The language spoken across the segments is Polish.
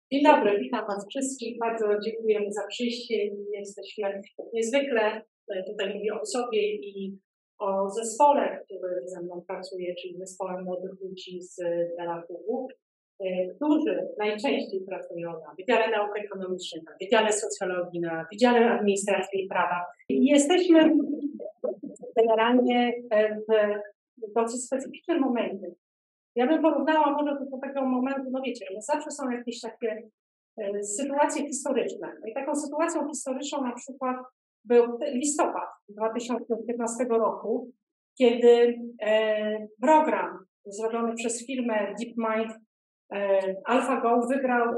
Dzień dobry, witam Was wszystkich. Bardzo dziękujemy za przyjście. Jesteśmy niezwykle, tutaj mówię o sobie i o zespole, który ze mną pracuje, czyli zespole młodych ludzi z DLAW, którzy najczęściej pracują na Wydziale Nauk Ekonomicznych, na Wydziale Socjologii, na Wydziale Administracji i Prawa. I jesteśmy generalnie w dosyć specyficznym momencie. Ja bym porównała może do takiego momentu, no wiecie, że zawsze są jakieś takie sytuacje historyczne. No i taką sytuacją historyczną na przykład był listopad 2015 roku, kiedy program zrobiony przez firmę DeepMind AlphaGo wygrał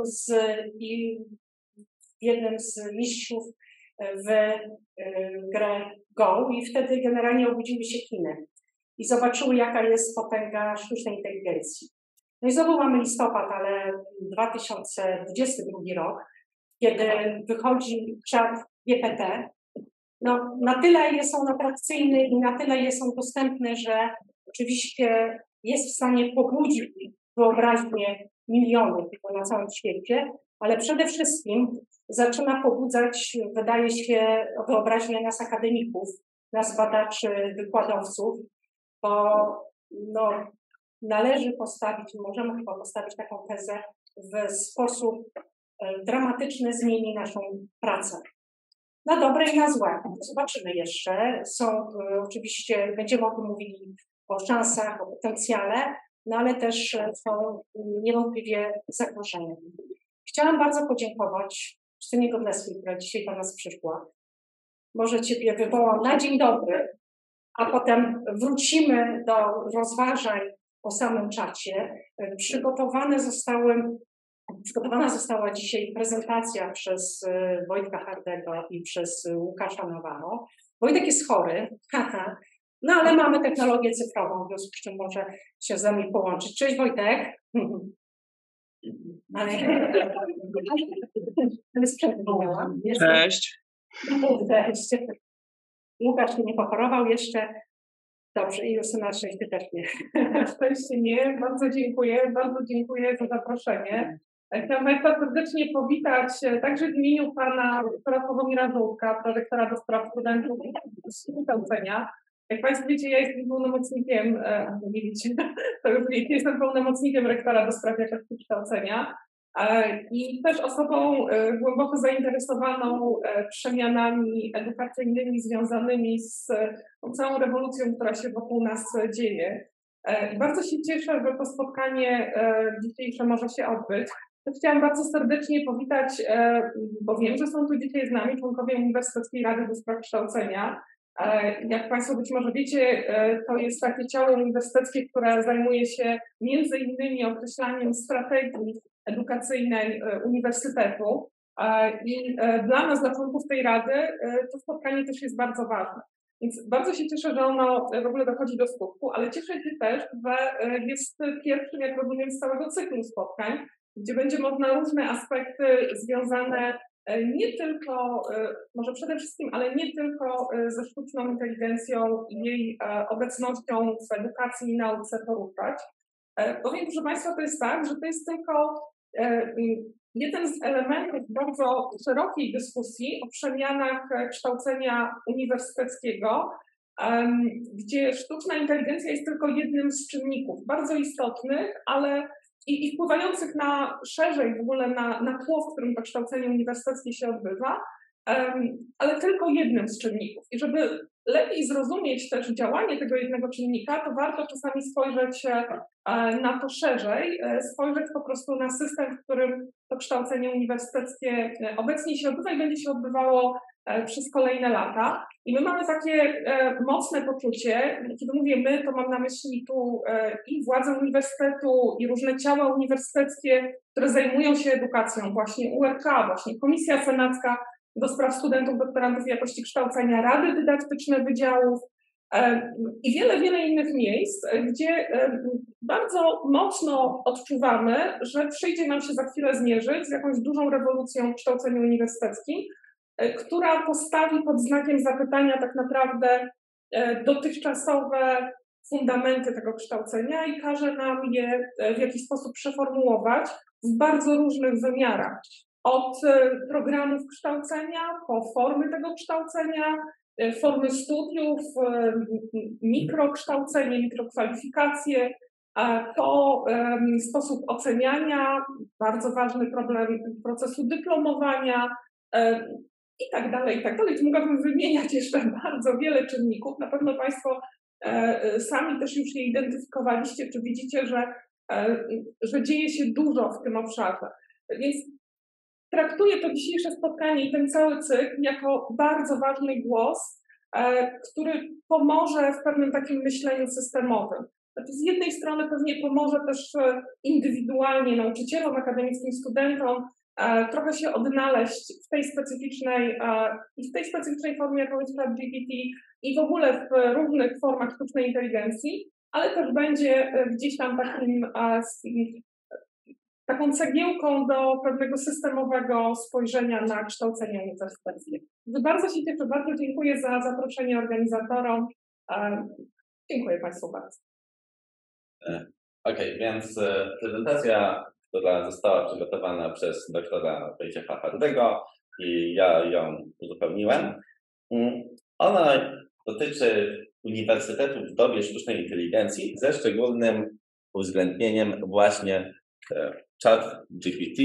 jednym z mistrzów w grę Go i wtedy generalnie obudziły się Chiny i zobaczyły, jaka jest potęga sztucznej inteligencji. No i znowu mamy listopad, ale 2022 rok, kiedy wychodzi czat GPT. No, na tyle są atrakcyjny i na tyle są dostępne, że oczywiście jest w stanie pobudzić wyobraźnię milionów na całym świecie, ale przede wszystkim zaczyna pobudzać, wydaje się, wyobraźnię nas akademików, nas badaczy, wykładowców, bo no, należy postawić, możemy chyba postawić taką tezę, w sposób dramatyczny zmieni naszą pracę. Na dobre i na złe. Zobaczymy jeszcze. Oczywiście, będziemy o tym mówili, o szansach, o potencjale, no ale też są niewątpliwie zagrożenia. Chciałam bardzo podziękować Justynie Godlewskiej, która dzisiaj do nas przyszła. Może Ciebie wywołam na dzień dobry, a potem wrócimy do rozważań o samym czacie. Przygotowana została dzisiaj prezentacja przez Wojtka Hardego i przez Łukasza Nawaro. Wojtek jest chory, no ale mamy technologię cyfrową, w związku z czym może się z nami połączyć. Cześć Wojtek. Cześć. Cześć. Łukasz się nie pochorował jeszcze. Dobrze, i Justyna, ty też nie. Szczęście nie. Bardzo dziękuję za zaproszenie. Chciałam Państwa serdecznie powitać także w imieniu pana doktora Sławomira Żółtka, prorektora do spraw studentów i kształcenia. Jak Państwo wiecie, ja jestem pełnomocnikiem, nie wiecie, to już wiecie, jestem pełnomocnikiem rektora do spraw jakości kształcenia i też osobą głęboko zainteresowaną przemianami edukacyjnymi związanymi z tą całą rewolucją, która się wokół nas dzieje. I bardzo się cieszę, że to spotkanie dzisiejsze może się odbyć. Chciałam bardzo serdecznie powitać, bo wiem, że są tu dzisiaj z nami członkowie Uniwersyteckiej Rady do Spraw Kształcenia. Jak Państwo być może wiecie, to jest takie ciało uniwersyteckie, które zajmuje się między innymi określaniem strategii edukacyjnej uniwersytetu. I dla nas, dla członków tej rady, to spotkanie też jest bardzo ważne. Więc bardzo się cieszę, że ono w ogóle dochodzi do skutku, ale cieszę się też, że jest pierwszym, jak rozumiem, z całego cyklu spotkań, gdzie będzie można różne aspekty związane nie tylko, może przede wszystkim, ale nie tylko ze sztuczną inteligencją i jej obecnością w edukacji i nauce poruszać. Powiem, proszę Państwa, to jest tak, że to jest tylko jeden z elementów bardzo szerokiej dyskusji o przemianach kształcenia uniwersyteckiego, gdzie sztuczna inteligencja jest tylko jednym z czynników bardzo istotnych, ale i wpływających na szerzej w ogóle na tło, w którym to kształcenie uniwersyteckie się odbywa, ale tylko jednym z czynników. I żeby lepiej zrozumieć też działanie tego jednego czynnika, to warto czasami spojrzeć na to szerzej, spojrzeć po prostu na system, w którym to kształcenie uniwersyteckie obecnie się odbywa i będzie się odbywało przez kolejne lata. I my mamy takie mocne poczucie, kiedy mówię my, to mam na myśli tu i władze uniwersytetu, i różne ciała uniwersyteckie, które zajmują się edukacją, właśnie URK, właśnie Komisja Senacka do spraw studentów, doktorantów i jakości kształcenia, rady dydaktyczne wydziałów i wiele innych miejsc, gdzie bardzo mocno odczuwamy, że przyjdzie nam się za chwilę zmierzyć z jakąś dużą rewolucją w kształceniu uniwersyteckim, która postawi pod znakiem zapytania tak naprawdę dotychczasowe fundamenty tego kształcenia i każe nam je w jakiś sposób przeformułować w bardzo różnych wymiarach. Od programów kształcenia, po formy tego kształcenia, formy studiów, mikrokształcenie, mikrokwalifikacje, po sposób oceniania, bardzo ważny problem procesu dyplomowania i tak dalej, i tak dalej. Tu mogłabym wymieniać jeszcze bardzo wiele czynników. Na pewno Państwo sami też już je identyfikowaliście, czy widzicie, że dzieje się dużo w tym obszarze. Więc traktuję to dzisiejsze spotkanie i ten cały cykl jako bardzo ważny głos, który pomoże w pewnym takim myśleniu systemowym. Znaczy z jednej strony pewnie pomoże też indywidualnie nauczycielom, akademickim studentom trochę się odnaleźć w tej specyficznej formie, jaką jest ChatGPT i w ogóle w różnych formach sztucznej inteligencji, ale też będzie gdzieś tam taką cegiełką do pewnego systemowego spojrzenia na kształcenie uniwersyteckie. Bardzo się cieszę, bardzo dziękuję za zaproszenie organizatorom. Dziękuję Państwu bardzo. Okej, więc prezentacja, która została przygotowana przez doktora Wojciecha Hardego i ja ją uzupełniłem, ona dotyczy uniwersytetów w dobie sztucznej inteligencji ze szczególnym uwzględnieniem właśnie ChatGPT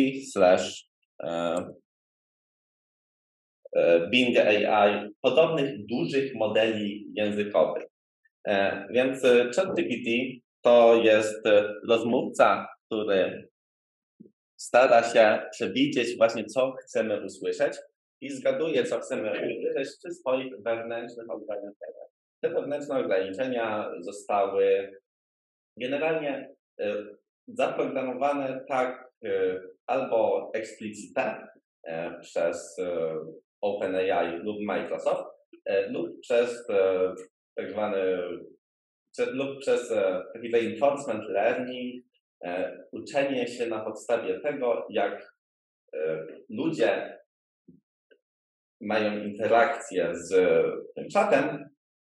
/ Bing AI, podobnych dużych modeli językowych. Więc ChatGPT to jest rozmówca, który stara się przewidzieć właśnie, co chcemy usłyszeć i zgaduje, co chcemy usłyszeć przy swoich wewnętrznych ograniczeniach. Te wewnętrzne ograniczenia zostały generalnie zaprogramowane tak albo explicite przez OpenAI lub Microsoft, lub przez tak zwany lub przez taki reinforcement learning, uczenie się na podstawie tego, jak ludzie mają interakcję z tym czatem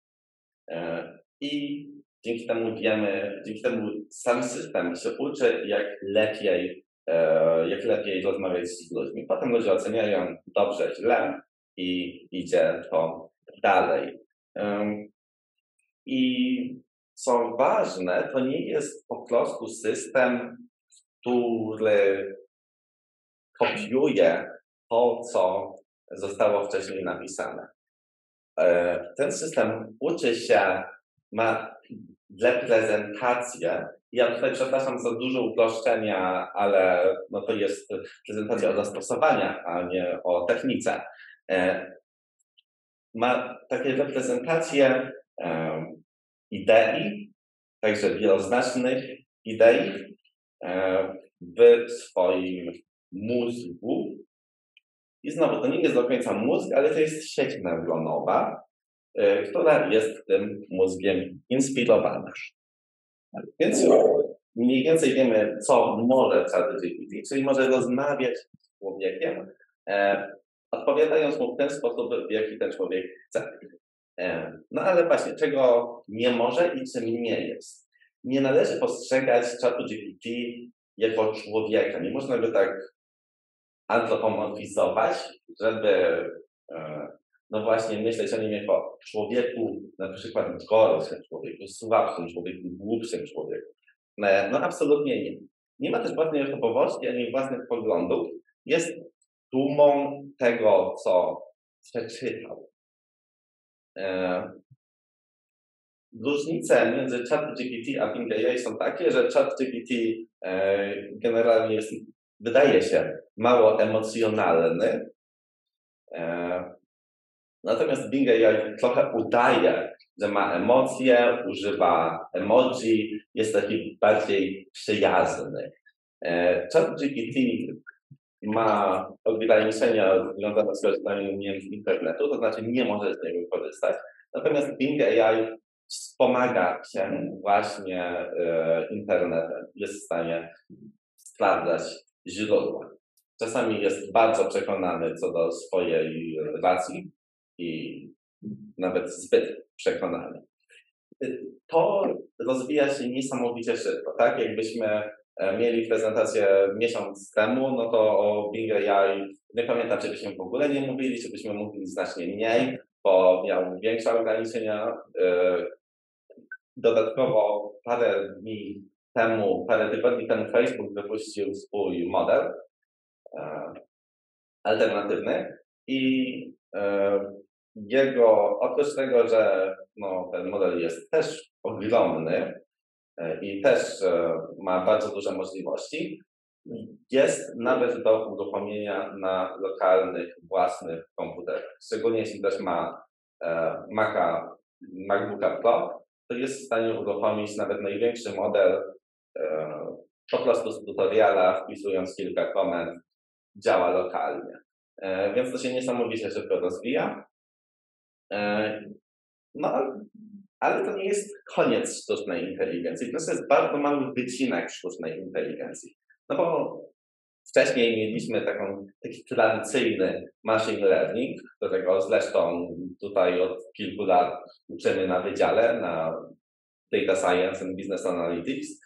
i dzięki temu sam system się uczy, jak lepiej rozmawiać z ludźmi. Potem ludzie oceniają dobrze, źle i idzie to dalej. I co ważne, to nie jest po prostu system, który kopiuje to, co zostało wcześniej napisane. Ten system uczy się, ma reprezentację. Ja tutaj przepraszam za duże uproszczenia, ale no to jest prezentacja o zastosowaniach, a nie o technice. Ma takie reprezentacje idei, także wieloznacznych idei w swoim mózgu. I znowu, to nie jest do końca mózg, ale to jest sieć neuronowa, która jest tym mózgiem inspirowana. Więc mniej więcej wiemy, co może ChatGPT, czyli może rozmawiać z człowiekiem, odpowiadając mu w ten sposób, w jaki ten człowiek chce. No ale właśnie, czego nie może i czym nie jest. Nie należy postrzegać ChatGPT jako człowieka. Nie można go tak antropomorfizować, żeby no właśnie myśleć o nim jako człowieku, na przykład gorszym człowieku, słabszym człowieku, głupszym człowieku. No absolutnie nie. Nie ma też własnej osobowości, ani własnych poglądów. Jest dumą tego, co przeczytał. Różnice między ChatGPT a Bing AI są takie, że ChatGPT generalnie wydaje się mało emocjonalny, natomiast Bing AI trochę udaje, że ma emocje, używa emoji, jest taki bardziej przyjazny. ChatGPT ma ograniczenia związane z korzystaniem z internetu, to znaczy nie może z niego korzystać. Natomiast Bing AI wspomaga się właśnie internetem, jest w stanie sprawdzać źródła. Czasami jest bardzo przekonany co do swojej racji i nawet zbyt przekonany. To rozwija się niesamowicie szybko, tak? Jakbyśmy mieli prezentację miesiąc temu, no to o Bing AI nie pamiętam, czy byśmy w ogóle nie mówili, czy byśmy mówili znacznie mniej, bo miał większe ograniczenia. Dodatkowo parę tygodni temu Facebook wypuścił swój model alternatywny i oprócz tego, że no, ten model jest też ogromny i też ma bardzo duże możliwości, jest nawet do uruchomienia na lokalnych, własnych komputerach. Szczególnie jeśli ktoś ma MacBooka Pro, to jest w stanie uruchomić nawet największy model po prostu z tutoriala, wpisując kilka komend, działa lokalnie. Więc to się niesamowicie szybko rozwija. No, ale to nie jest koniec sztucznej inteligencji. To jest bardzo mały wycinek sztucznej inteligencji. No bo wcześniej mieliśmy taki tradycyjny machine learning, którego zresztą tutaj od kilku lat uczymy na wydziale, na Data Science and Business Analytics.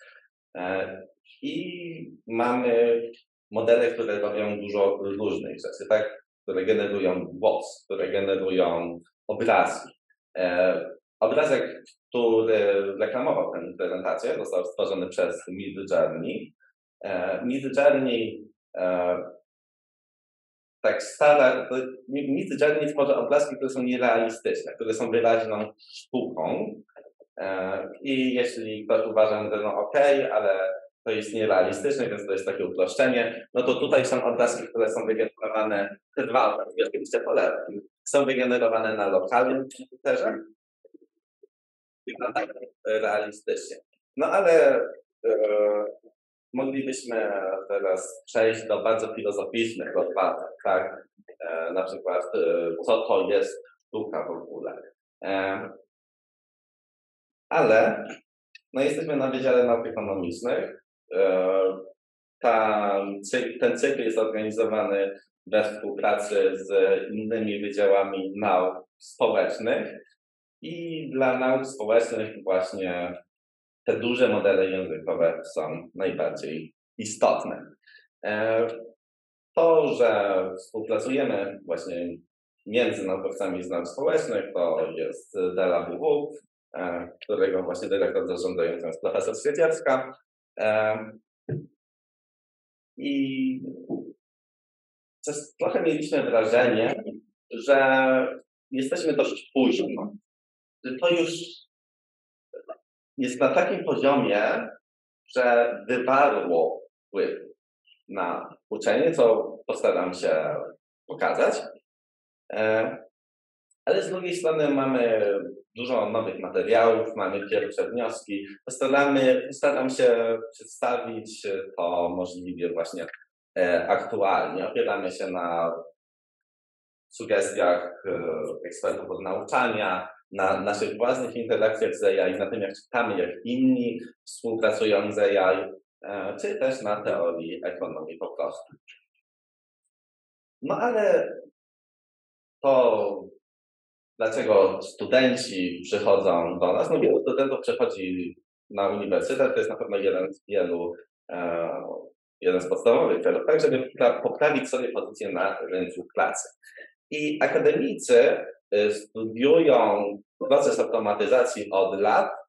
I mamy modele, które robią dużo różnych rzeczy, tak? Które generują głos, które generują obrazki. Obrazek, który reklamował tę prezentację, został stworzony przez Midjourney. Midjourney Midjourney tworzy obrazki, które są nierealistyczne, które są wyraźną sztuką. I jeśli ktoś uważa, że no okej, ale to jest nierealistyczne, więc to jest takie uproszczenie, no to tutaj są obrazki, które są wygenerowane, te dwa obrazki, oczywiście po lewej, są wygenerowane na lokalnym komputerze. Wygląda realistycznie. No ale moglibyśmy teraz przejść do bardzo filozoficznych rozważań, tak? Na przykład, co to jest sztuka w ogóle. Ale no jesteśmy na Wydziale Nauk Ekonomicznych. Ten cykl jest organizowany we współpracy z innymi wydziałami nauk społecznych i dla nauk społecznych właśnie te duże modele językowe są najbardziej istotne. To, że współpracujemy właśnie między naukowcami z nauk społecznych, to jest DLAWW, którego właśnie dyrektor zarządzający jest profesor Świeciewska. I trochę mieliśmy wrażenie, że jesteśmy dość późno. Że to już jest na takim poziomie, że wywarło wpływ na uczenie, co postaram się pokazać. Ale z drugiej strony mamy dużo nowych materiałów, mamy pierwsze wnioski. Postaram się przedstawić to możliwie właśnie aktualnie. Opieramy się na sugestiach ekspertów od nauczania, na naszych własnych interakcjach z AI, na tym jak czytamy, jak inni współpracują z AI, czy też na teorii ekonomii po prostu. No ale to dlaczego studenci przychodzą do nas? No wielu studentów przychodzi na uniwersytet, to jest na pewno jeden z podstawowych celów, tak żeby poprawić sobie pozycję na rynku pracy. I akademicy studiują proces automatyzacji od lat.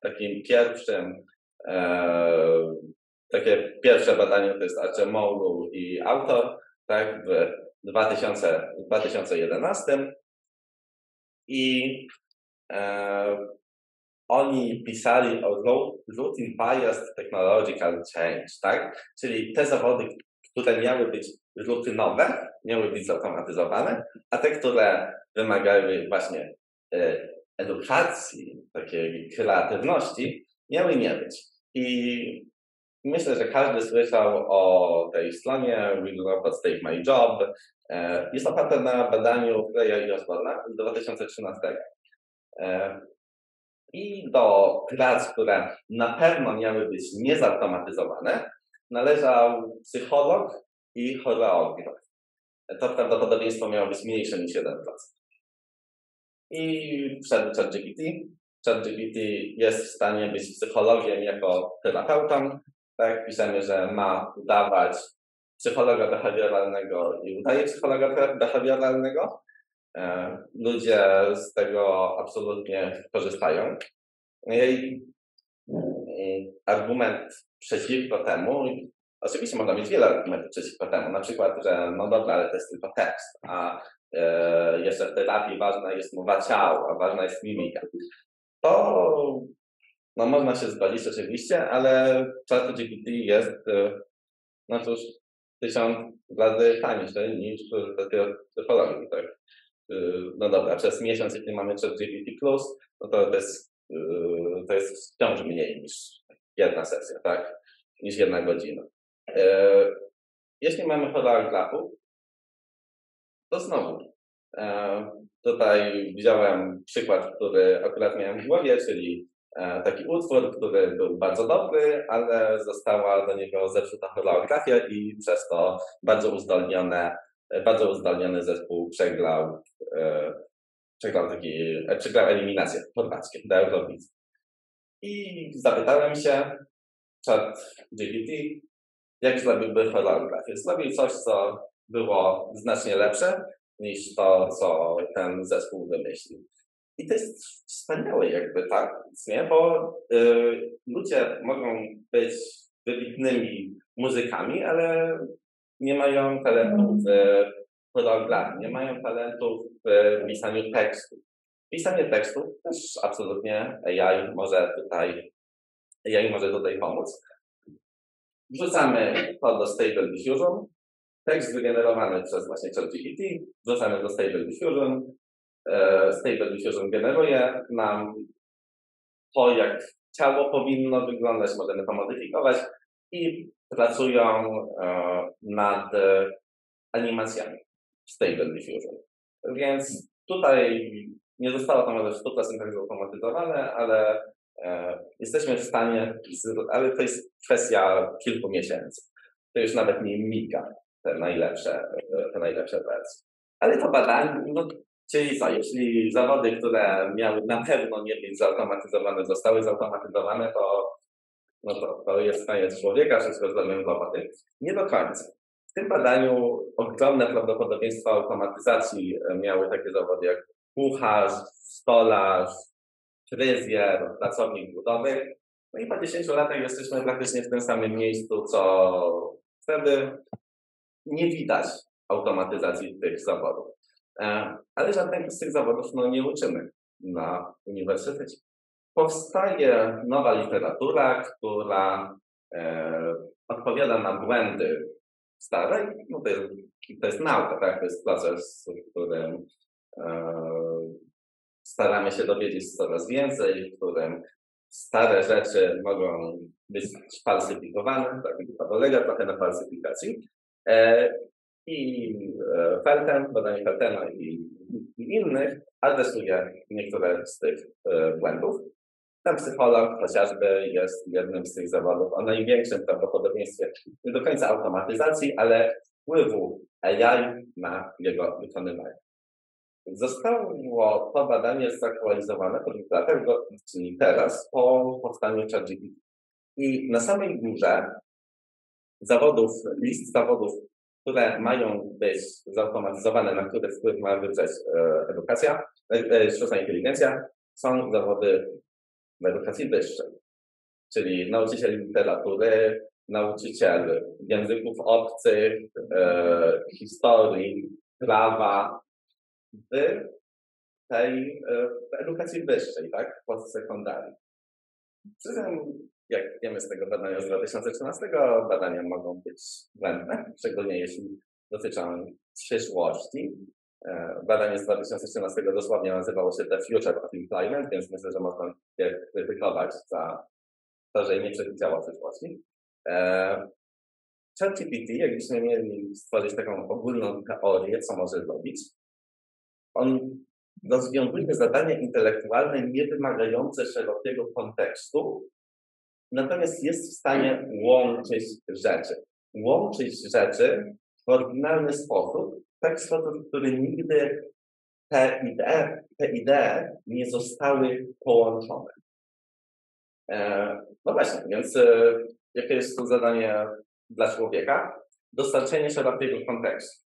Takie pierwsze badanie to jest Archemoglu i autor, tak, w 2011. I oni pisali o Routine Biased Technological Change, tak? Czyli te zawody, które miały być rutynowe, miały być zautomatyzowane, a te, które wymagały właśnie edukacji, takiej kreatywności, miały nie być. I myślę, że każdy słyszał o tej stronie Will Robots Take My Job. Jest oparte na badaniu Freya i Osborna z 2013. I do prac, które na pewno miały być niezautomatyzowane, należał psycholog i choreograf. To prawdopodobieństwo miało być mniejsze niż 1%. I wszedł ChatGPT. ChatGPT jest w stanie być psychologiem jako terapeutą, Tak, piszemy, że ma udawać psychologa behawioralnego i udaje psychologa behawioralnego. Ludzie z tego absolutnie korzystają. I argument przeciwko temu, oczywiście można mieć wiele argumentów przeciwko temu, na przykład, że no dobra, ale to jest tylko tekst, a jeszcze w terapii ważna jest mowa ciała, ważna jest mimika. To no, można się zgodzić oczywiście, ale ChatGPT jest no cóż, 1000 razy tańszy niż psychologii. Tak? No dobra, przez miesiąc, jeśli mamy ChatGPT+, no to jest wciąż mniej niż jedna sesja, tak? Niż 1 godzina. Jeśli mamy holografów, to znowu tutaj wziąłem przykład, który akurat miałem w głowie, czyli taki utwór, który był bardzo dobry, ale została do niego zepsuta choreografia i przez to bardzo uzdolniony zespół przegrał eliminację chorwackie do Eurowizji. I zapytałem się ChatGPT, jak zrobiłby choreografię. Zrobił coś, co było znacznie lepsze niż to, co ten zespół wymyślił. I to jest wspaniałe jakby, tak? Nie? Bo ludzie mogą być wybitnymi muzykami, ale nie mają talentu w choreografii, nie mają talentu w pisaniu tekstów. Pisanie tekstów też absolutnie AI może tutaj pomóc. Wrzucamy to do Stable Diffusion. Tekst wygenerowany przez właśnie ChatGPT wrzucamy do Stable Diffusion. Stable Diffusion generuje nam to, jak ciało powinno wyglądać, możemy to modyfikować i pracują nad animacjami w Stable Diffusion. Więc tutaj nie zostało to może w 100% zautomatyzowane, ale jesteśmy w stanie, ale to jest kwestia kilku miesięcy. To już nawet nie miga te najlepsze wersje. Ale to badanie, no, czyli co, jeśli zawody, które miały na pewno nie być zautomatyzowane, zostały zautomatyzowane, to jest koniec człowieka, wszystko zrobimy roboty. Nie do końca. W tym badaniu ogromne prawdopodobieństwo automatyzacji miały takie zawody jak kucharz, stolarz, fryzjer, pracownik budowy. No i po 10 latach jesteśmy praktycznie w tym samym miejscu, co wtedy. Nie widać automatyzacji tych zawodów. Ale żadnego z tych zawodów nie uczymy na uniwersytecie. Powstaje nowa literatura, która odpowiada na błędy starej. No to jest nauka, tak? To jest proces, w którym staramy się dowiedzieć coraz więcej, w którym stare rzeczy mogą być falsyfikowane, tak? To polega trochę na falsyfikacji. I Felten, badanie Feltena i innych adresuje niektóre z tych błędów. Ten psycholog chociażby jest jednym z tych zawodów o największym prawdopodobieństwie nie do końca automatyzacji, ale wpływu AI na jego wykonywanie. Zostało to badanie zaktualizowane po 2 latach, czyli teraz, po powstaniu ChatGPT. I na samej górze list zawodów, które mają być zautomatyzowane, na które wpływ ma wywrzeć sztuczna inteligencja, są zawody w edukacji wyższej, czyli nauczyciel literatury, nauczyciel języków obcych, historii, prawa, w edukacji wyższej, tak, postsekundarii. Przy czym, jak wiemy z tego badania z 2013, badania mogą być błędne, szczególnie jeśli dotyczą przyszłości. Badanie z 2013 dosłownie nazywało się The Future of Employment, więc myślę, że można je krytykować za to, że nie przewidziało przyszłości. ChatGPT, jakbyśmy mieli stworzyć taką ogólną teorię, co może zrobić, on rozwiązuje zadania intelektualne niewymagające szerokiego kontekstu, natomiast jest w stanie łączyć rzeczy. Łączyć rzeczy w oryginalny sposób, w taki sposób, w który nigdy te idee nie zostały połączone. No właśnie, więc jakie jest to zadanie dla człowieka? Dostarczenie szerokiego kontekstu.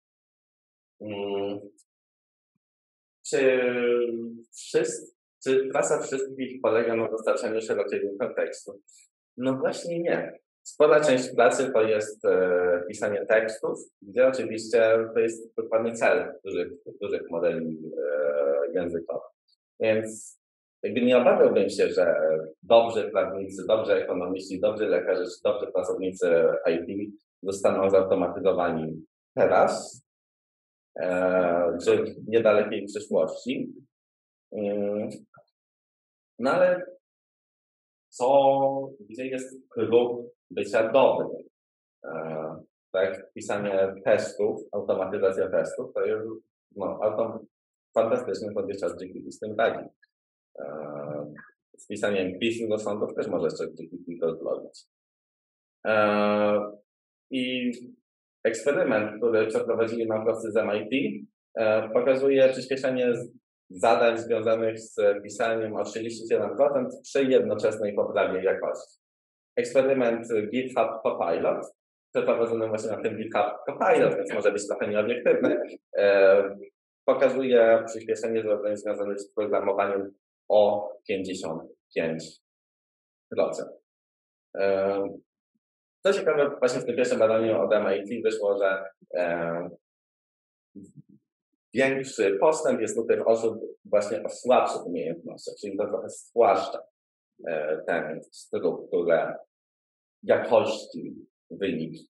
Czy praca wszystkich polega na dostarczaniu szerokiego kontekstu? No właśnie nie. Spora część pracy to jest pisanie tekstów, gdzie oczywiście to jest dokładnie cel dużych modeli językowych. Więc jakby nie obawiałbym się, że dobrzy prawnicy, dobrzy ekonomiści, dobrzy lekarze, czy dobrzy pracownicy IT zostaną zautomatyzowani teraz, czy w niedalekiej przyszłości. No ale gdzie jest klub bycia dobrym? Tak, pisanie testów, automatyzacja testów, to jest fantastyczny podejście ChatGPT z tym radzi. Z pisaniem pism do sądów też może ChatGPT to zrobić. I eksperyment, który przeprowadzili naukowcy z MIT, pokazuje przyspieszenie zadań związanych z pisaniem o 37% przy jednoczesnej poprawie jakości. Eksperyment GitHub Copilot, przeprowadzony właśnie na tym GitHub Copilot, więc może być trochę nieobiektywny, pokazuje przyspieszenie zadań związanych z programowaniem o 55%. Co ciekawe, właśnie w tym pierwszym badaniu od MIT wyszło, że większy postęp jest u tych osób właśnie o słabszych umiejętnościach, czyli to trochę spłaszcza tę strukturę jakości wyniki.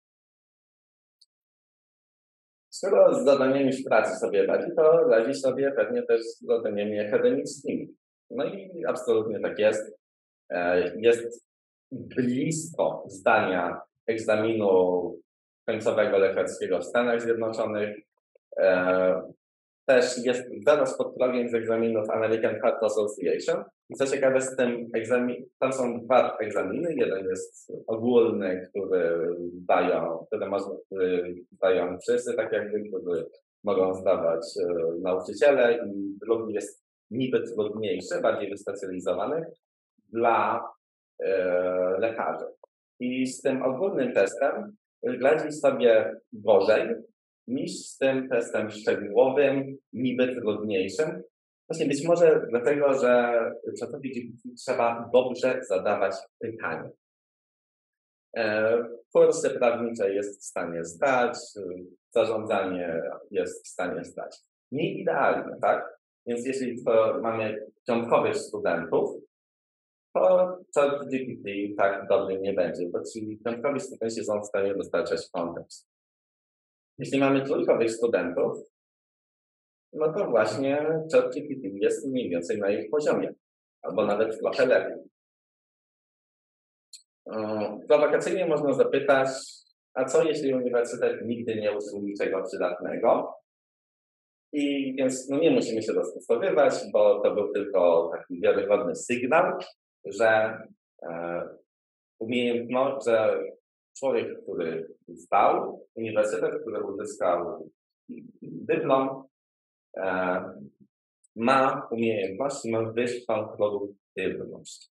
Skoro z zadaniami w pracy sobie radzi, to radzi sobie pewnie też z zadaniami akademickimi. No i absolutnie tak jest. Jest blisko zdania egzaminu końcowego lekarskiego w Stanach Zjednoczonych. Też jest zaraz pod progiem z egzaminów American Heart Association. I co ciekawe, z tym tam są dwa egzaminy. Jeden jest ogólny, który dają wszyscy, tak jakby, który mogą zdawać nauczyciele, i drugi jest niby trudniejszy, bardziej wyspecjalizowany dla lekarzy. I z tym ogólnym testem radzi sobie gorzej niż z tym testem szczegółowym, niby trudniejszym. Właśnie być może dlatego, że trzeba dobrze zadawać pytania. Kursy prawnicze jest w stanie zdać, zarządzanie jest w stanie zdać. Nie idealne, tak? Więc jeśli mamy piątkowych studentów, to ChatGPT tak dobry nie będzie, bo ci piątkowi studenci są w stanie dostarczać kontekst. Jeśli mamy trójkowych studentów, no to właśnie ChatGPT jest mniej więcej na ich poziomie, albo nawet trochę lepiej. Prowokacyjnie można zapytać, a co jeśli uniwersytet nigdy nie uczył niczego przydatnego? I więc nie musimy się dostosowywać, bo to był tylko taki wiarygodny sygnał, że że człowiek, który zdał uniwersytet, który uzyskał dyplom, ma umiejętności, ma wyższą produktywność.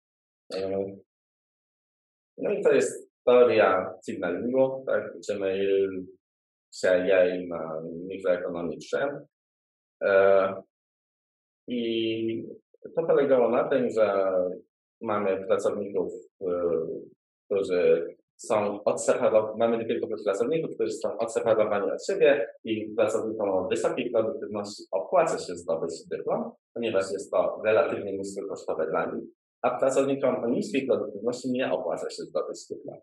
No i to jest teoria signalingu, tak? Uczymy się jej na mikroekonomicznym. I to polegało na tym, że mamy pracowników, którzy są odseparowani, mamy kilku pracowników, którzy są odseparowani od siebie, i pracownikom o wysokiej produktywności opłaca się zdobyć dyplom, ponieważ jest to relatywnie niskokosztowe dla nich, a pracownikom o niskiej produktywności nie opłaca się zdobyć dyplom.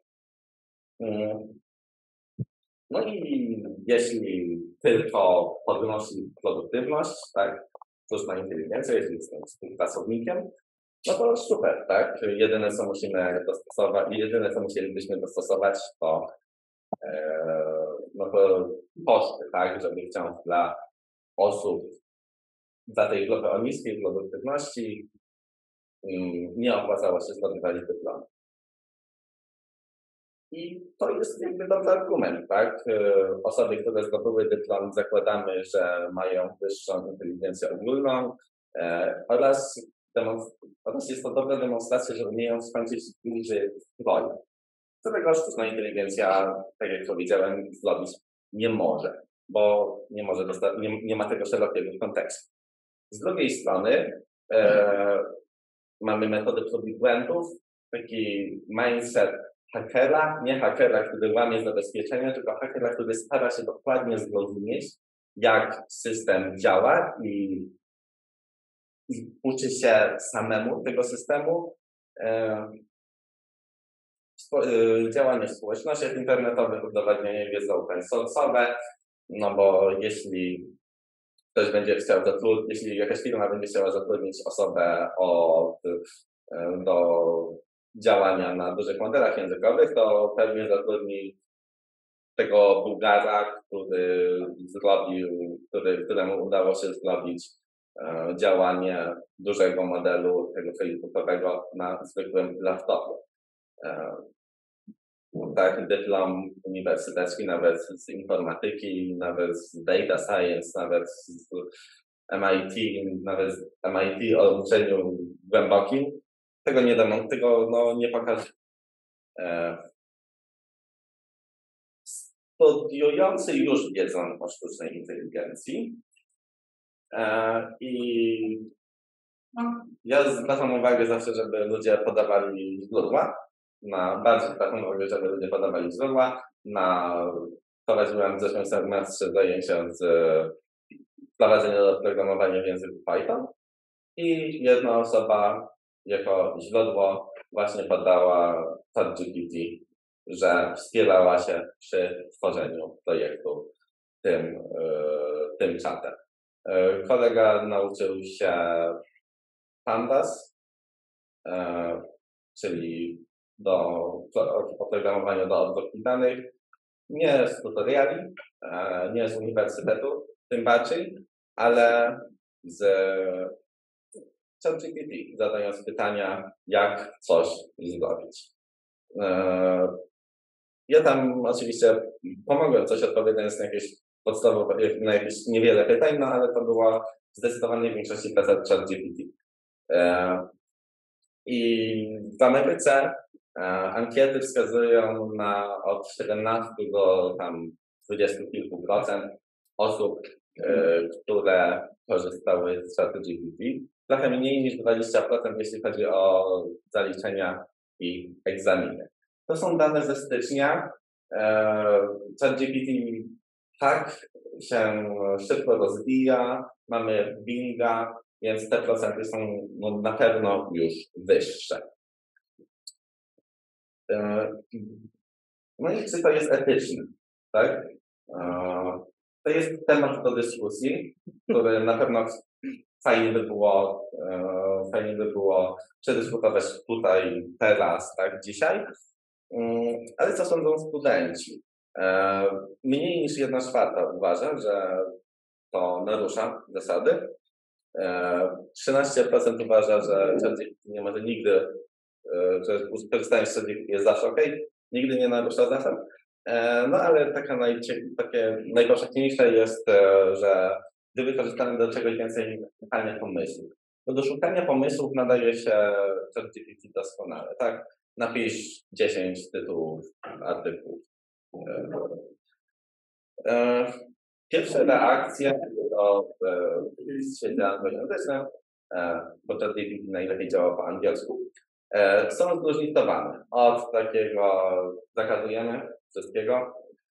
No i jeśli tylko podnosi produktywność, tak, sztuczna inteligencja, jeśli jestem współpracownikiem, no to super, tak? Jedyne co musielibyśmy dostosować, to koszty, tak, żeby wciąż dla osób, dla tej grupy o niskiej produktywności nie opłacało się zdobywać dyplomu. I to jest jakby dobry argument, tak? Osoby, które zdobyły dyplom, zakładamy, że mają wyższą inteligencję ogólną oraz jest to dobra demonstracja, że umieją skończyć bliżej wojny. Którego sztuczna inteligencja, tak jak powiedziałem, zrobić nie może, bo nie ma tego szerokiego kontekstu. Z drugiej strony mamy metodę prób i błędów, taki mindset hakera, nie hakera, który łamie zabezpieczenia, tylko hakera, który stara się dokładnie zrozumieć, jak system działa i uczy się samemu tego systemu. Działanie w społecznościach internetowych, udowadnianie wiedzy open source'owe, no bo jeśli ktoś będzie chciał jeśli jakaś firma będzie chciała zatrudnić osobę do działania na dużych modelach językowych, to pewnie zatrudni tego Bułgara, któremu udało się zrobić działanie dużego modelu tego facebookowego na zwykłym laptopie. Tak, dyplom uniwersytecki, nawet z informatyki, nawet z data science, nawet z MIT o uczeniu głębokim. Tego nie pokaże. Studiujący już wiedzą o sztucznej inteligencji i ja zwracam uwagę zawsze, żeby ludzie podawali źródła. Bardziej zwracam uwagę, żeby ludzie podawali źródła. Prowadziłem w zeszłym semestrze zajęcia z wprowadzenia do programowania w języku Python i jedna osoba jako źródło właśnie podała ChatGPT, że wspierała się przy tworzeniu projektu tym czatem. Kolega nauczył się Pandas, czyli oprogramowania do odwrotu danych, nie z tutoriali, nie z uniwersytetu, tym bardziej, ale z ChatGPT, zadając pytania, jak coś zrobić. Ja tam oczywiście pomogłem coś odpowiadając na jakieś podstawowe, na jakieś niewiele pytań, no ale to była w zdecydowanej większości praca ChatGPT. I w Ameryce ankiety wskazują na od 17 do tam 20 kilku procent osób, które korzystały z ChatGPT. Trochę mniej niż 20%, jeśli chodzi o zaliczenia i egzaminy. To są dane ze stycznia. ChatGPT tak się szybko rozwija, mamy Binga, więc te procenty są na pewno już wyższe. No i czy to jest etyczne, tak? To jest temat do dyskusji, który na pewno fajnie by było przedyskutować tutaj, teraz, tak, dzisiaj. Ale co sądzą studenci? Mniej niż 1/4 uważa, że to narusza zasady. 13% uważa, że ChatGPT nie może nigdy, że korzystanie z ChatGPT jest zawsze ok, nigdy nie narusza zasad. No ale takie najpowszechniejsze jest, że gdy wykorzystamy do czegoś więcej szukania pomysłów. Bo do szukania pomysłów nadaje się ChatGPT doskonale, tak? Napisz 10 tytułów artykułów. Pierwsze reakcje od sieci anglojęzycznych, bo ChatGPT najlepiej działa po angielsku, są zróżnicowane. Od takiego zakazujemy wszystkiego,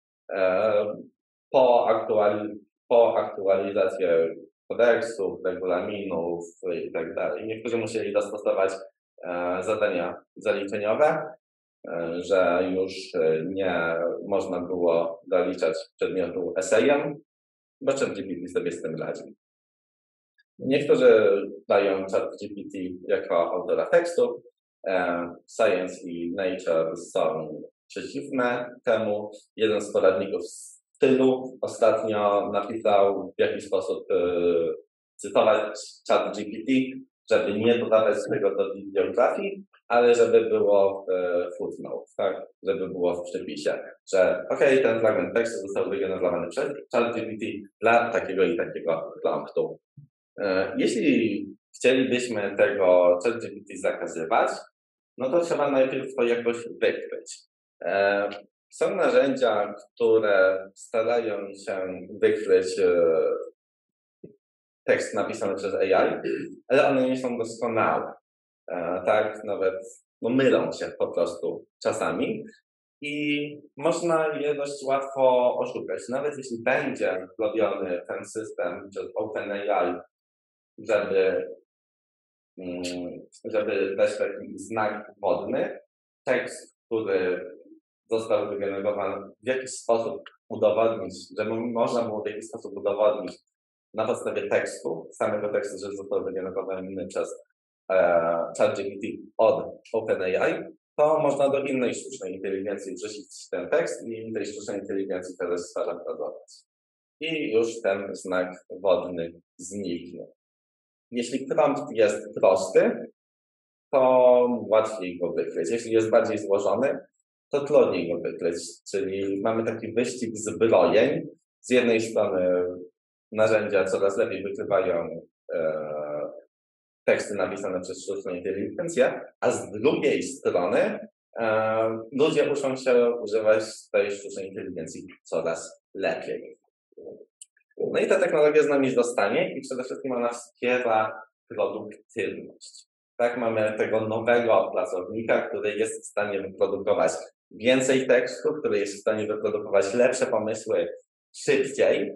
po aktualizację kodeksów, regulaminów i tak dalej. Niektórzy musieli dostosować zadania zaliczeniowe, że już nie można było zaliczać przedmiotu esejem, bo ChatGPT sobie z tym radzi. Niektórzy dają ChatGPT jako autora tekstów. Science i Nature są przeciwne temu. Jeden z poradników stylu ostatnio napisał, w jaki sposób cytować ChatGPT, żeby nie dodawać tego do bibliografii, ale żeby było w footnote, tak? Żeby było w przypisie, że ten fragment tekstu został wygenerowany przez ChatGPT dla takiego i takiego promptu. Jeśli chcielibyśmy tego ChatGPT zakazywać, no to trzeba najpierw to jakoś wykryć. Są narzędzia, które starają się wykryć tekst napisany przez AI, ale one nie są doskonałe. Tak, nawet mylą się po prostu czasami i można je dość łatwo oszukać. Nawet jeśli będzie robiony ten system przez OpenAI, żeby dać taki znak wodny, tekst, który został wygenerowany, w jakiś sposób udowodnić, że można było w jakiś sposób udowodnić na podstawie tekstu, samego tekstu, że został wygenerowany przez ChatGPT od OpenAI, to można do innej sztucznej inteligencji wrzucić ten tekst i tej sztucznej inteligencji teraz sparafrazować. I już ten znak wodny zniknie. Jeśli prompt jest prosty, to łatwiej go wykryć. Jeśli jest bardziej złożony, to trudniej go wykryć. Czyli mamy taki wyścig zbrojeń. Z jednej strony narzędzia coraz lepiej wykrywają teksty napisane przez sztuczną inteligencję, a z drugiej strony ludzie uczą się używać tej sztucznej inteligencji coraz lepiej. No i ta technologia z nami zostanie i przede wszystkim ona wspiera produktywność. Tak, mamy tego nowego pracownika, który jest w stanie wyprodukować więcej tekstu, który jest w stanie wyprodukować lepsze pomysły szybciej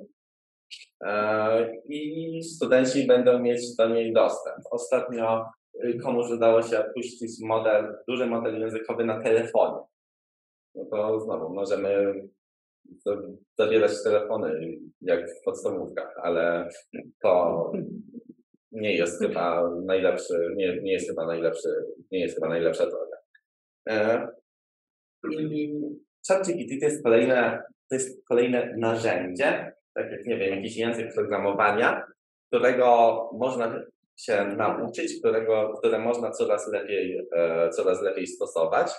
i studenci będą mieć do niej dostęp. Ostatnio komuś udało się puścić duży model językowy na telefonie. No to znowu możemy zabierać telefony jak w podstawówkach, ale to nie jest chyba najlepsza droga. I ChatGPT to jest kolejne narzędzie, tak jak, nie wiem, jakiś język programowania, którego można się nauczyć, które można coraz lepiej stosować.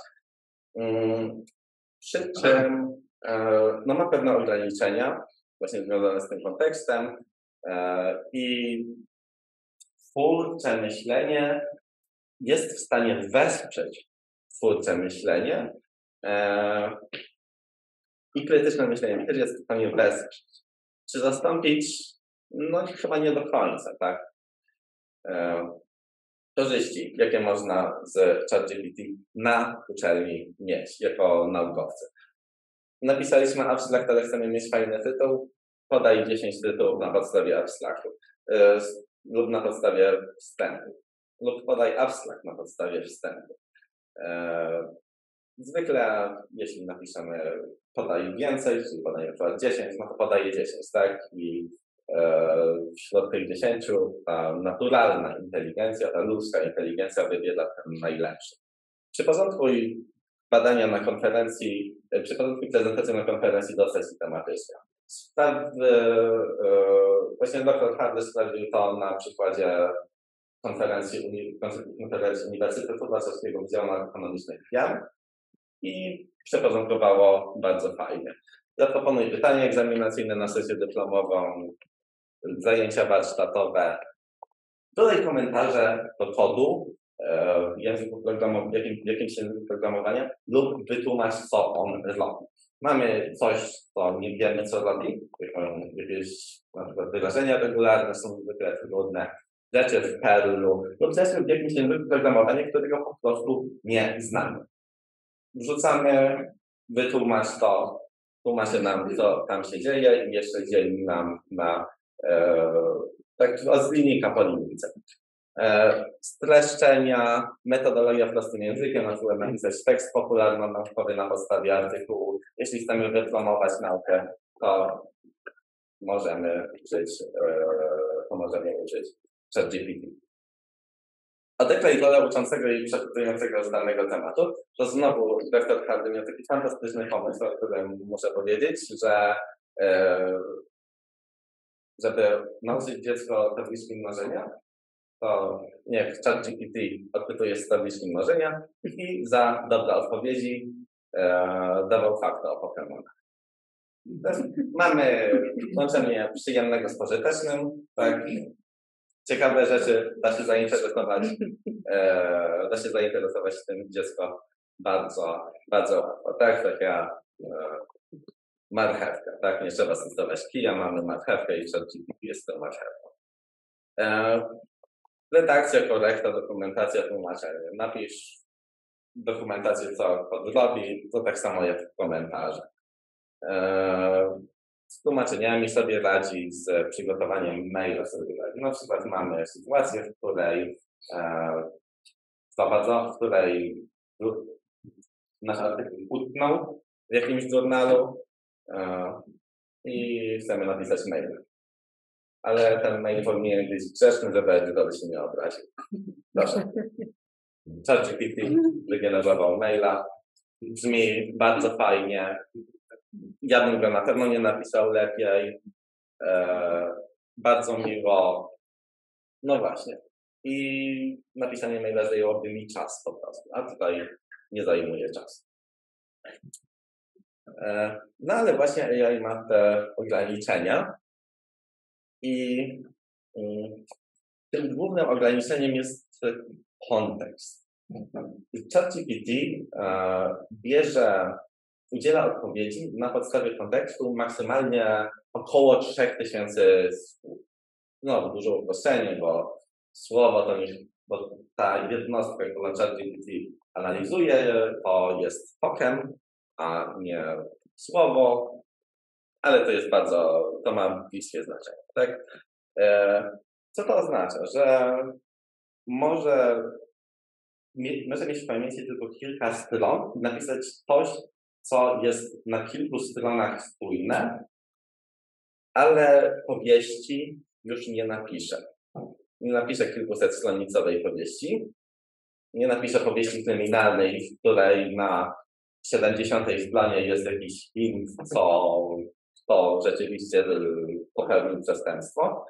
Przy czym ma pewne ograniczenia, właśnie związane z tym kontekstem i twórcze myślenie jest w stanie wesprzeć twórcze myślenie i krytyczne myślenie też jest w stanie wesprzeć. Czy zastąpić? No chyba nie do końca, tak? Korzyści, jakie można z ChatGPT na uczelni mieć jako naukowcy. Napisaliśmy abstrakt, ale chcemy mieć fajny tytuł. Podaj 10 tytułów na podstawie abstraktu lub na podstawie wstępu. Lub podaj abstrakt na podstawie wstępu. Zwykle, jeśli napiszemy podaj więcej, czyli podaj na przykład 10, no to podaje 10, tak? I wśród tych 10 ta naturalna inteligencja, ta ludzka inteligencja wybiera ten najlepszy. Przyporządkuj badania na konferencji, przyporządkuj prezentację na konferencji do sesji tematycznej. Właśnie dr Hardy sprawdził to na przykładzie konferencji Uniwersytetu Warszawskiego Wydziału Nauk Ekonomicznych WIAM i przeporządkowało bardzo fajnie. Zaproponuj pytania egzaminacyjne na sesję dyplomową, zajęcia warsztatowe, dodaj komentarze do kodu w jakimś języku programowania lub wytłumacz, co on robi. Mamy coś, co nie wiemy, co robi, jakieś na przykład wyrażenia regularne są zwykle trudne, rzeczy w Perlu lub rzeczy w jakimś języku programowania, którego po prostu nie znamy. Wrzucamy, tłumaczy nam, co tam się dzieje i jeszcze dzieli nam na z linijka po linijce. Streszczenia, metodologia prostym językiem, na przykład napisać tekst popularno-naukowy na podstawie artykułu. Jeśli chcemy wypromować naukę, to możemy użyć ChatGPT. A deklaratoria uczącego i przepytującego z danego tematu, to znowu dr Hardy miał taki fantastyczny pomysł, o którym muszę powiedzieć, że żeby nauczyć dziecko tabliczki mnożenia, to niech ChatGPT odpytuje z tabliczki mnożenia i za dobre odpowiedzi dawał fakty o Pokemonach. Mamy łączenie przyjemnego z pożytecznym, tak? ciekawe rzeczy, da się zainteresować tym dziecko bardzo, bardzo łatwo. Tak, taka marchewka, tak? Nie trzeba stosować kija, mamy marchewkę i ChatGPT jest tą marchewką. Redakcja, korekta, dokumentacja, tłumaczenie. Napisz dokumentację, co kod robi, to tak samo jak w komentarzach. Z tłumaczeniami sobie radzi, z przygotowaniem maila sobie radzi. Na przykład mamy sytuację, w której nasz artykuł utknął w jakimś journalu i chcemy napisać maila. Ale ten mail powinien być grzeczny, żeby edytor się nie obraził. Proszę. ChatGPT wygenerował maila. Brzmi bardzo fajnie. Ja bym go na pewno nie napisał lepiej. Bardzo miło. No właśnie. I napisanie maila zajęłoby mi czas po prostu, a tutaj nie zajmuje czasu. No ale właśnie AI ma te ograniczenia i tym głównym ograniczeniem jest kontekst. ChatGPT udziela odpowiedzi na podstawie kontekstu maksymalnie około 3000 słów. No, duże uproszczenie, bo słowo to nie, bo ta jednostka, którą ChatGPT analizuje, to jest token, a nie słowo, ale to jest to ma bliskie znaczenie, tak? Co to oznacza? Że może mieć w pamięci tylko kilka stron i napisać coś, co jest na kilku stronach spójne, ale powieści już nie napisze. Nie napisze kilkusetstronicowej powieści. Nie napisze powieści kryminalnej, w której na 70. stronie jest jakiś hint, kto rzeczywiście popełnił przestępstwo,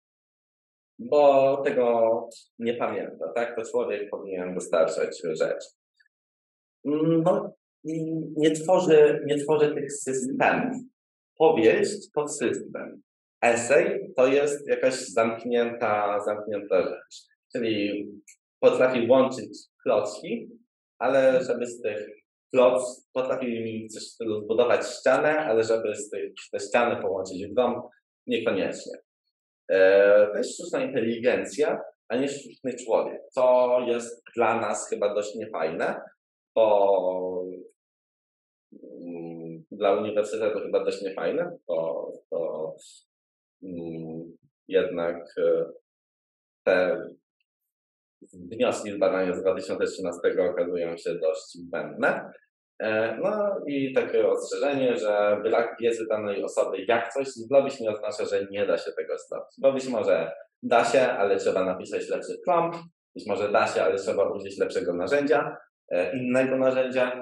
bo tego nie pamięta, tak? To człowiek powinien dostarczać rzeczy. No i nie tworzy tych systemów. Powieść to system. Esej to jest jakaś zamknięta rzecz. Czyli potrafi łączyć klocki, ale żeby z tych potrafi zbudować ścianę, ale żeby te ściany połączyć w dom, niekoniecznie. To jest sztuczna inteligencja, a nie sztuczny człowiek. To jest dla nas chyba dość niefajne, bo dla uniwersytetu chyba dość niefajne, bo jednak te wnioski z badania z 2013 okazują się dość błędne. No i takie ostrzeżenie, że brak wiedzy danej osoby, jak coś zrobić, nie oznacza, że nie da się tego zrobić. Bo być może da się, ale trzeba napisać lepszy prompt, być może da się, ale trzeba użyć lepszego narzędzia, innego narzędzia.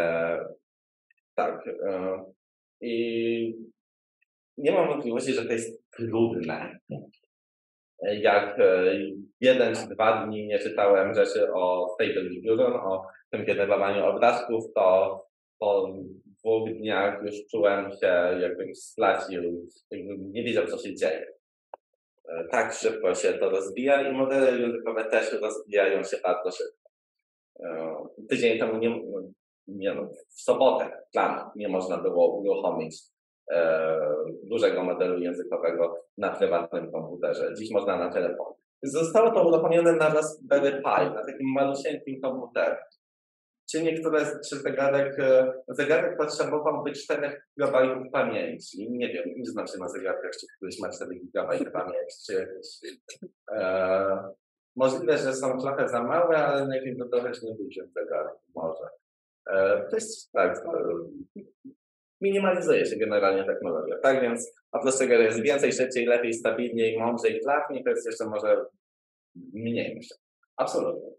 Tak. I nie mam wątpliwości, że to jest trudne. Jak 1 czy 2 dni nie czytałem rzeczy o Stable Diffusion, o tym generowaniu obrazków, to po 2 dniach już czułem się, jakbym stracił, jakbym nie wiedział, co się dzieje. Tak szybko się to rozwija i modele językowe też rozwijają się bardzo szybko. Tydzień temu, w sobotę nie można było uruchomić dużego modelu językowego na prywatnym komputerze. Dziś można na telefonie. Zostało to uruchomione na Raspberry Pi, na takim malusieńkim komputerze. Czy zegarek potrzebowałby 4 GB pamięci? Nie wiem, nie znam się na zegarkach, czy któryś ma 4 GB pamięci, czy jakieś. Możliwe, że są trochę za małe, ale najprawdopodobniej nie duży zegarek może. To jest tak, minimalizuje się generalnie technologia, tak? Więc oprócz tego jest więcej, szybciej, lepiej, stabilniej, mądrzej, trafniej, to jest jeszcze może mniej, myślę. Absolutnie.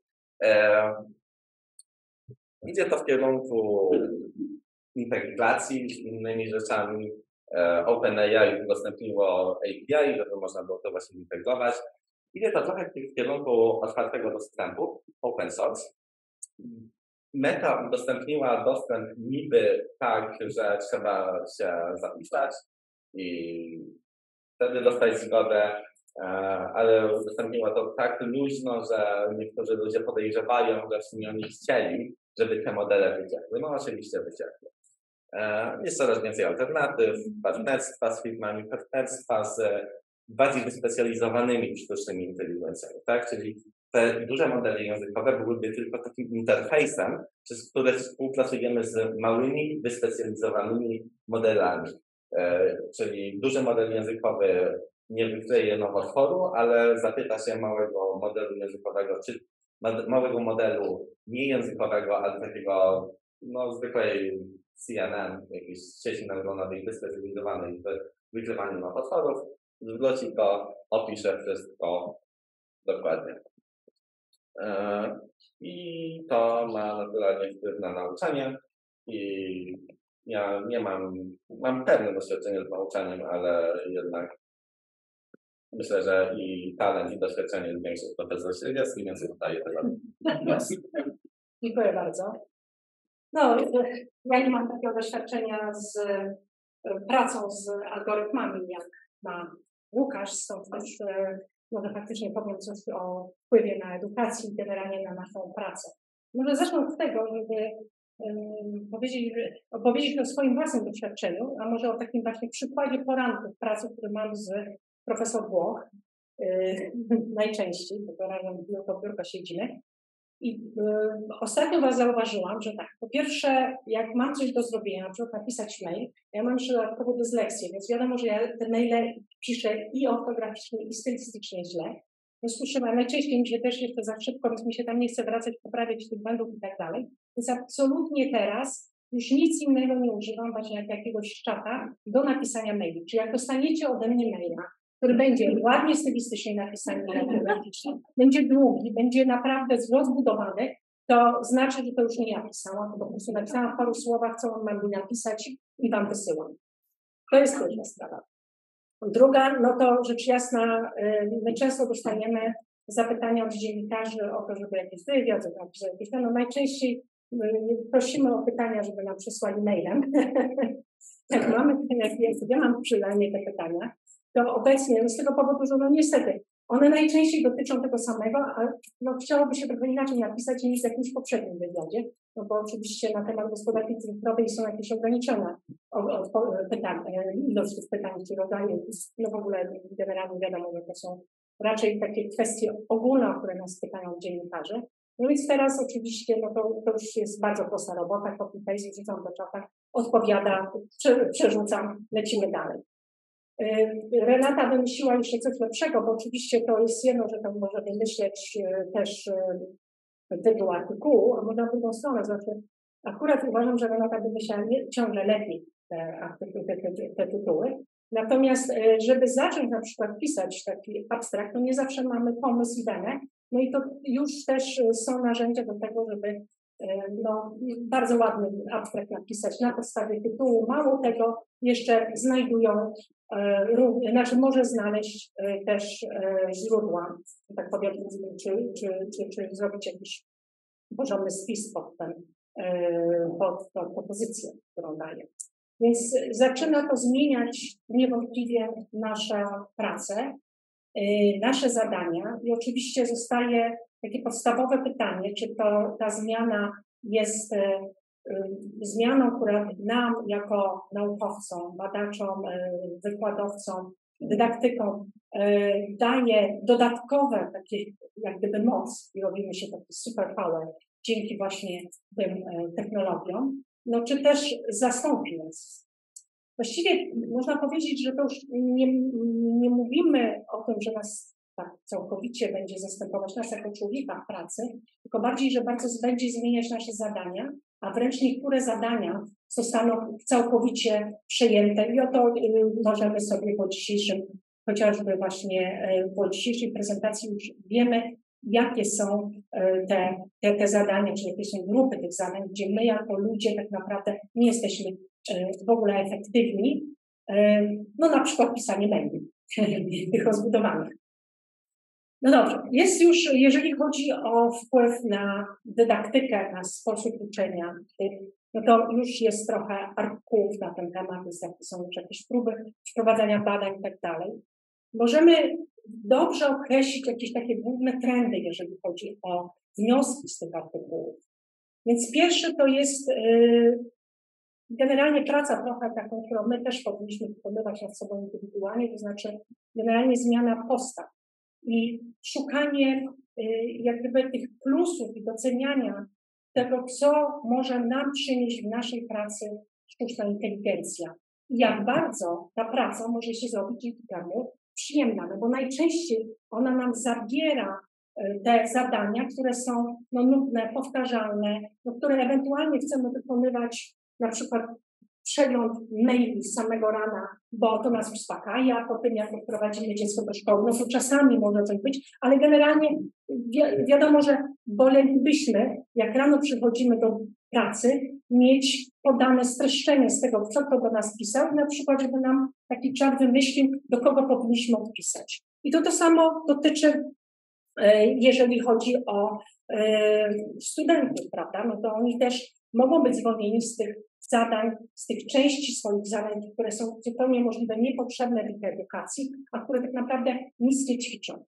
Idzie to w kierunku integracji z innymi rzeczami. OpenAI udostępniło API, żeby można było to właśnie integrować. Idzie to trochę w kierunku otwartego dostępu, open source. Meta udostępniła dostęp niby tak, że trzeba się zapisać i wtedy dostać zgodę, ale wystąpiło to tak luźno, że niektórzy ludzie podejrzewają, że w sumie oni chcieli, żeby te modele wyciekły. No oczywiście wyciekły. Jest coraz więcej alternatyw, partnerstwa z firmami, partnerstwa z bardziej wyspecjalizowanymi sztucznymi inteligencjami, tak? Czyli te duże modele językowe byłyby tylko takim interfejsem, przez który współpracujemy z małymi, wyspecjalizowanymi modelami. Czyli duży model językowy nie wykryje nowotworu, ale zapyta się małego modelu językowego, czy małego modeluniejęzykowego, ale takiego zwykłej CNN, jakiejś sieci neuronowej wyspecjalizowanej w wykrywaniu nowotworów, zwróci go, opisze wszystko dokładnie. I to ma naturalnie wpływ na nauczanie i ja nie mam pewne doświadczenie z nauczaniem, ale jednak myślę, że i talent, i doświadczenie jest większe od profesora Śledziewski, więc oddaję tego. Dziękuję bardzo. No, ja nie mam takiego doświadczenia z pracą z algorytmami, jak ma Łukasz, stąd też może faktycznie powiem coś o wpływie na edukację i generalnie na naszą pracę. Może zacznę od tego, żeby opowiedzieć o swoim własnym doświadczeniu, a może o takim właśnie przykładzie poranków pracy, który mam z profesor Włoch, najczęściej, bo razem do biurka siedzimy. I ostatnio was zauważyłam, że tak, po pierwsze, jak mam coś do zrobienia, na przykład napisać mail, ja mam jeszcze dodatkowo dyslekcję, więc wiadomo, że ja te maile piszę i ortograficznie, i stylistycznie źle. W związku z czym najczęściej mi się też jeszcze za szybko, więc mi się tam nie chce wracać, poprawiać tych błędów i tak dalej. Więc absolutnie teraz już nic innego nie używam właśnie jak jakiegoś czata do napisania maili. Czyli jak dostaniecie ode mnie maila, który będzie ładnie stylistycznie napisany, będzie długi, będzie naprawdę rozbudowany, to znaczy, że to już nie ja pisałam, to po prostu napisałam w paru słowach, co on ma mi napisać i wam wysyłam. To jest pierwsza sprawa. Druga, no to rzecz jasna, my często dostaniemy zapytania od dziennikarzy o to, żeby jakiś wywiad, żeby napisać jakieś, no najczęściej prosimy o pytania, żeby nam przysłali mailem. Jak ja mam przynajmniej te pytania, to obecnie z tego powodu, że no niestety one najczęściej dotyczą tego samego, a chciałoby się trochę inaczej napisać niż w jakimś poprzednim wywiadzie, no bo oczywiście na temat gospodarki cyfrowej są jakieś ograniczone ilość tych pytań, które rodaje. No w ogóle generalnie wiadomo, że to są raczej takie kwestie ogólne, o które nas pytają dziennikarze. No więc teraz oczywiście to już jest bardzo prosta robota, copy-paste, wrzucam do czata, odpowiada, przerzucam, lecimy dalej. Renata wymyśliła jeszcze coś lepszego, bo oczywiście to jest jedno, że tam może wymyśleć też tytuł artykułu, a można w drugą stronę. Znaczy, akurat uważam, że Renata wymyśla ciągle lepiej te tytuły. Natomiast, żeby zacząć na przykład pisać taki abstrakt, to nie zawsze mamy pomysł i dane. No i to już też są narzędzia do tego, żeby bardzo ładny abstrakt napisać na podstawie tytułu. Mało tego, jeszcze znajdują, może znaleźć też źródła, tak powiem, czy zrobić jakiś porządny spis pod tą propozycję, którą daje. Więc zaczyna to zmieniać niewątpliwie naszą pracę, nasze zadania i oczywiście zostaje takie podstawowe pytanie, czy to ta zmiana jest zmianą, która nam jako naukowcom, badaczom, wykładowcom, dydaktykom daje dodatkowe takie jak gdyby moc i robimy się taki superpower dzięki właśnie tym technologiom, czy też zastąpi nas. Właściwie można powiedzieć, że to już nie mówimy o tym, że nas tak całkowicie będzie zastępować nas jako człowieka w pracy, tylko bardziej, że bardzo będzie zmieniać nasze zadania, a wręcz niektóre zadania zostaną całkowicie przejęte i oto możemy sobie chociażby właśnie po dzisiejszej prezentacji już wiemy, jakie są te zadania, czy jakie są grupy tych zadań, gdzie my jako ludzie tak naprawdę nie jesteśmy w ogóle efektywni. Na przykład pisanie maili, tych rozbudowanych. No dobrze, jest już, jeżeli chodzi o wpływ na dydaktykę, na sposób uczenia, to już jest trochę artykułów na ten temat, są już jakieś próby wprowadzania badań i tak dalej. Możemy dobrze określić jakieś takie główne trendy, jeżeli chodzi o wnioski z tych artykułów. Więc pierwsze to jest generalnie praca trochę taką, którą my też powinniśmy wykonywać nad sobą indywidualnie, to znaczy generalnie zmiana postaw i szukanie jak gdyby tych plusów i doceniania tego, co może nam przynieść w naszej pracy sztuczna inteligencja. I jak bardzo ta praca może się zrobić dzięki temu przyjemna, no bo najczęściej ona nam zabiera te zadania, które są nudne, powtarzalne, które ewentualnie chcemy wykonywać, na przykład przegląd maili z samego rana, bo to nas uspokaja, po tym jak odprowadzimy dziecko do szkoły, no to czasami może coś być, ale generalnie wiadomo, że wolelibyśmy, jak rano przychodzimy do pracy, mieć podane streszczenie z tego, co kto do nas pisał i na przykład, żeby nam taki czar wymyślił, do kogo powinniśmy odpisać. I to samo dotyczy, jeżeli chodzi o studentów, prawda, no to oni też mogą być zwolnieni z tych zadań, z tych części swoich zadań, które są zupełnie możliwe, niepotrzebne w ich edukacji, a które tak naprawdę nic nie ćwiczą.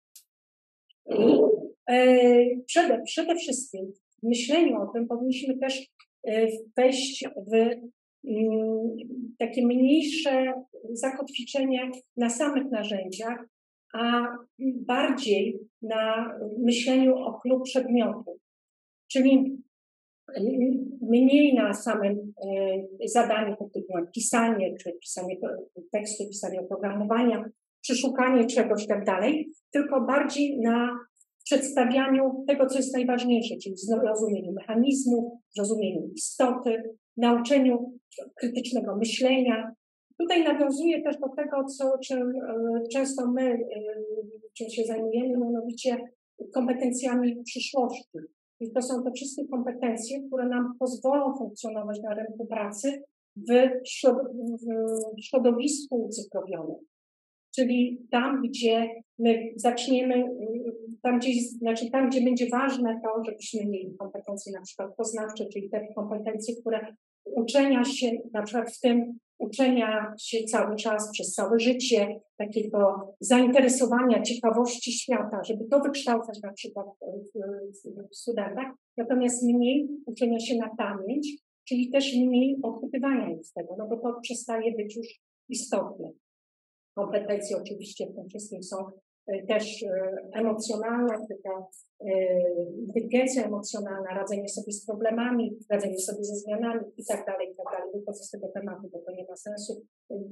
Przede wszystkim w myśleniu o tym powinniśmy też wejść w takie mniejsze zakotwiczenie na samych narzędziach, a bardziej na myśleniu o clou przedmiotu, czyli mniej na samym zadaniu pod tytułem pisanie, czy pisanie tekstu, pisanie oprogramowania, czy szukanie czegoś i tak dalej, tylko bardziej na przedstawianiu tego, co jest najważniejsze, czyli zrozumieniu mechanizmów, zrozumieniu istoty, nauczeniu krytycznego myślenia. Tutaj nawiązuję też do tego, czym często my czym się zajmujemy, mianowicie kompetencjami przyszłości. I to są te wszystkie kompetencje, które nam pozwolą funkcjonować na rynku pracy w środowisku ucyfrowionym. Czyli tam, gdzie my zaczniemy, tam, gdzie będzie ważne to, żebyśmy mieli kompetencje na przykład poznawcze, czyli te kompetencje, które uczenia się, na przykład w tym uczenia się cały czas, przez całe życie, takiego zainteresowania, ciekawości świata, żeby to wykształcać na przykład w studentach, natomiast mniej uczenia się na pamięć, czyli też mniej odpytywania ich z tego, no bo to przestaje być już istotne. Kompetencje oczywiście w tym wszystkim są też emocjonalne, tylko inteligencja emocjonalna, radzenie sobie z problemami, radzenie sobie ze zmianami i tak dalej, wychodzę z tego tematu, bo to nie ma sensu.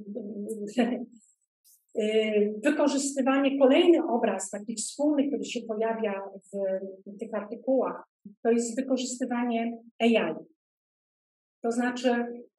Wykorzystywanie, kolejny obraz taki wspólny, który się pojawia w tych artykułach, to jest wykorzystywanie AI. To znaczy,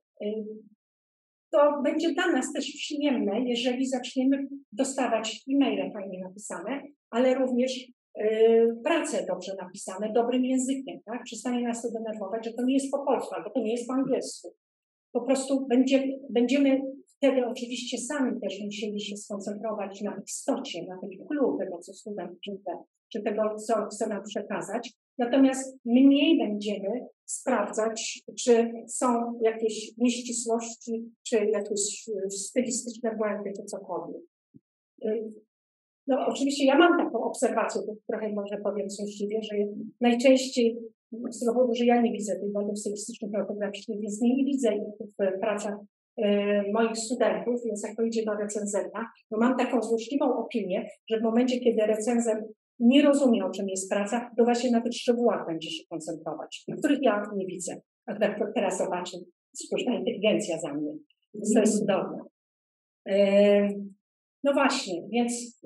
to będzie dla nas też przyjemne, jeżeli zaczniemy dostawać e-maile fajnie napisane, ale również prace dobrze napisane, dobrym językiem, tak? Przestanie nas to denerwować, że to nie jest po polsku, albo to nie jest po angielsku. Po prostu będziemy wtedy oczywiście sami też musieli się skoncentrować na istocie, na tym clou tego, co student czyta, czy tego, co chce nam przekazać. Natomiast mniej będziemy sprawdzać, czy są jakieś nieścisłości, czy jakieś stylistyczne błędy, czy cokolwiek. No oczywiście ja mam taką obserwację, to trochę może powiem złośliwie, że najczęściej z tego powodu, że ja nie widzę tych błędów stylistycznych, ortograficznych, więc nie widzę ich w pracach moich studentów, więc jak to idzie do recenzenta, no mam taką złośliwą opinię, że w momencie, kiedy recenzent nie rozumie, o czym jest praca, to właśnie na tych szczegółach będzie się koncentrować, których ja nie widzę. A teraz zobaczę, sztuczna inteligencja za mnie. Więc to jest cudowne. No właśnie, więc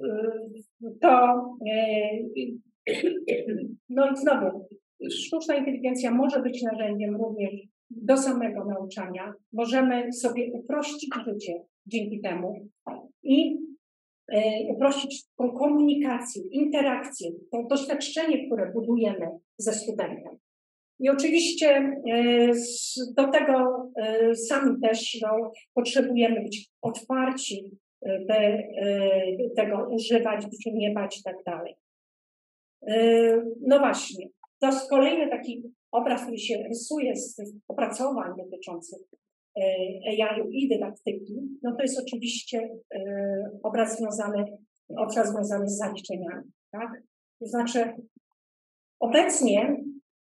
no i znowu, sztuczna inteligencja może być narzędziem również do samego nauczania. Możemy sobie uprościć życie dzięki temu i uprościć tą komunikację, interakcję, to doświadczenie, które budujemy ze studentem. I oczywiście do tego sami też potrzebujemy być otwarci, tego używać, wykonywać i tak dalej. No właśnie, to jest kolejny taki obraz, który się rysuje z tych opracowań dotyczących AI-u i dydaktyki, no to jest oczywiście obraz związany obszar związany z zaliczeniami, tak? To znaczy obecnie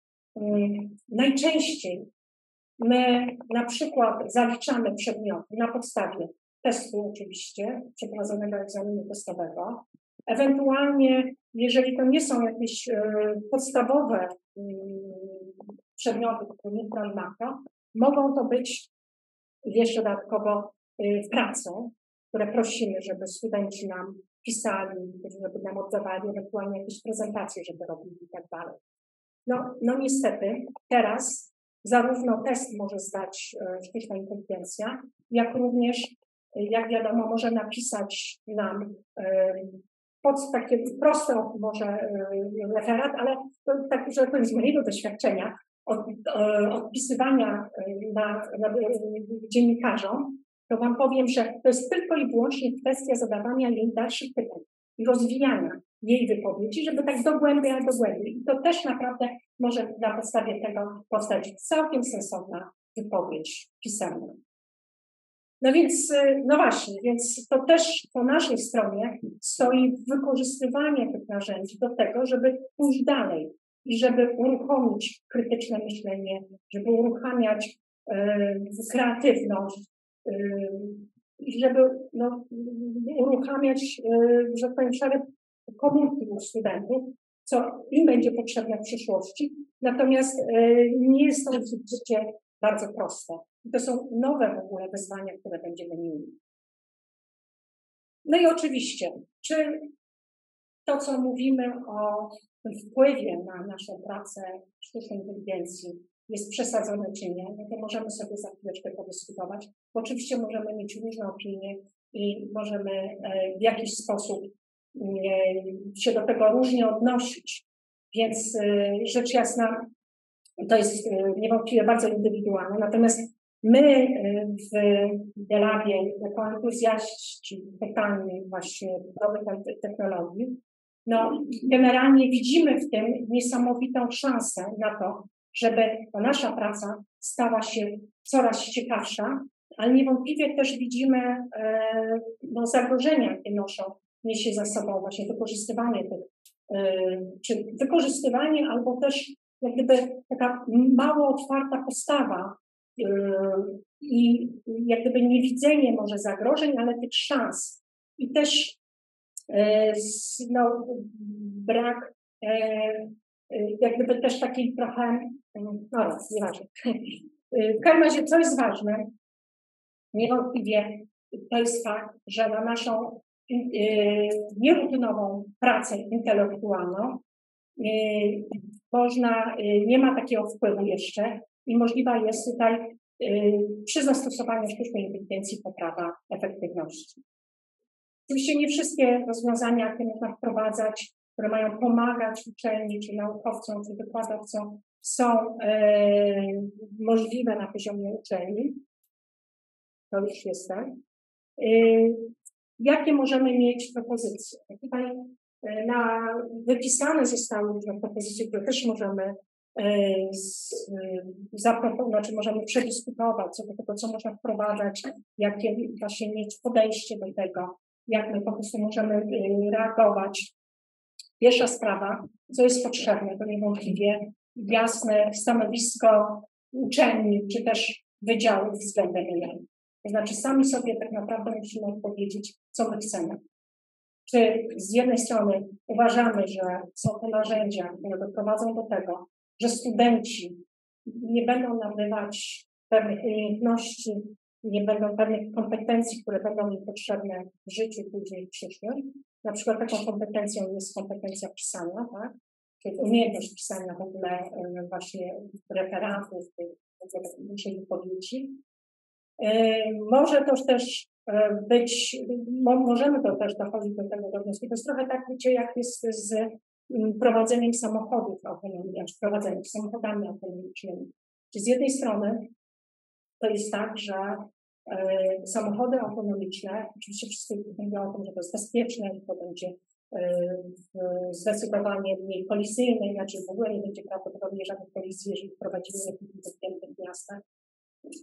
najczęściej my na przykład zaliczamy przedmioty na podstawie testu oczywiście, przeprowadzonego egzaminu testowego. Ewentualnie, jeżeli to nie są jakieś podstawowe przedmioty, które nie makro, mogą to być jeszcze dodatkowo prace, które prosimy, żeby studenci nam pisali, żeby nam oddawali, ewentualnie jakieś prezentacje, żeby robili i tak dalej. No niestety teraz zarówno test może zdać sztuczna inteligencja, jak również, jak wiadomo, może napisać nam takie proste może referat, ale to, tak, że powiem z mojego doświadczenia, odpisywania dziennikarzom, to wam powiem, że to jest tylko i wyłącznie kwestia zadawania jej dalszych pytań i rozwijania jej wypowiedzi, żeby tak dogłębnie. I to też naprawdę może na podstawie tego powstać całkiem sensowna wypowiedź pisemna. No więc, no właśnie, więc to też po naszej stronie stoi wykorzystywanie tych narzędzi do tego, żeby pójść dalej i żeby uruchomić krytyczne myślenie, żeby uruchamiać kreatywność, i żeby uruchamiać, że tak powiem, szereg komórki u studentów, co im będzie potrzebne w przyszłości. Natomiast nie jest to oczywiście bardzo proste. I to są nowe w ogóle wyzwania, które będziemy mieli. No i oczywiście, czy to, co mówimy o wpływie na naszą pracę sztucznej inteligencji jest przesadzone czy nie, no to możemy sobie za chwileczkę podyskutować. Bo oczywiście możemy mieć różne opinie i możemy w jakiś sposób się do tego różnie odnosić. Więc rzecz jasna, to jest niewątpliwie bardzo indywidualne. Natomiast my w Delabie, jako entuzjaści totalni właśnie nowych technologii, no generalnie widzimy w tym niesamowitą szansę na to, żeby ta nasza praca stała się coraz ciekawsza, ale niewątpliwie też widzimy zagrożenia, jakie niesie za sobą właśnie wykorzystywanie tych, czy wykorzystywanie, albo też jak gdyby taka mało otwarta postawa i jak gdyby niewidzenie może zagrożeń, ale tych szans. I też brak jak gdyby też takiej trochę, nieważne. W każdym razie, co jest ważne, niewątpliwie to jest fakt, że na naszą nierutynową pracę intelektualną nie ma takiego wpływu jeszcze i możliwa jest tutaj przy zastosowaniu sztucznej inteligencji poprawa efektywności. Oczywiście nie wszystkie rozwiązania, jakie można wprowadzać, które mają pomagać uczelni, czy naukowcom, czy wykładowcom, są możliwe na poziomie uczelni. To już jest tak. Jakie możemy mieć propozycje? Tutaj wypisane zostały różne propozycje, które też możemy zaproponować, czy możemy przedyskutować co do tego, co można wprowadzać, jakie właśnie mieć podejście do tego, jak my po prostu możemy reagować. Pierwsza sprawa, co jest potrzebne, to niewątpliwie jasne stanowisko uczelni, czy też wydziałów względem AI. To znaczy sami sobie tak naprawdę musimy odpowiedzieć, co my chcemy. Czy z jednej strony uważamy, że są to narzędzia, które doprowadzą do tego, że studenci nie będą nabywać pewnych umiejętności, nie będą pewnych kompetencji, które będą im potrzebne w życiu później w przyszłym. Na przykład taką kompetencją jest kompetencja pisania, tak? Czyli umiejętność pisania w ogóle właśnie referatów, naszej wypowiedzi. Może to też być, możemy to też dochodzić do tego wniosku. To jest trochę tak, wiecie, jak jest z prowadzeniem samochodów autonomicznych, czy prowadzeniem samochodami autonomicznymi. Czyli z jednej strony to jest tak, że samochody autonomiczne, oczywiście wszyscy mówią o tym, że to jest bezpieczne, że to będzie zdecydowanie mniej kolizyjne, inaczej w ogóle nie będzie prawdopodobnie żadnych kolizji, jeżeli prowadzimy je w miastach.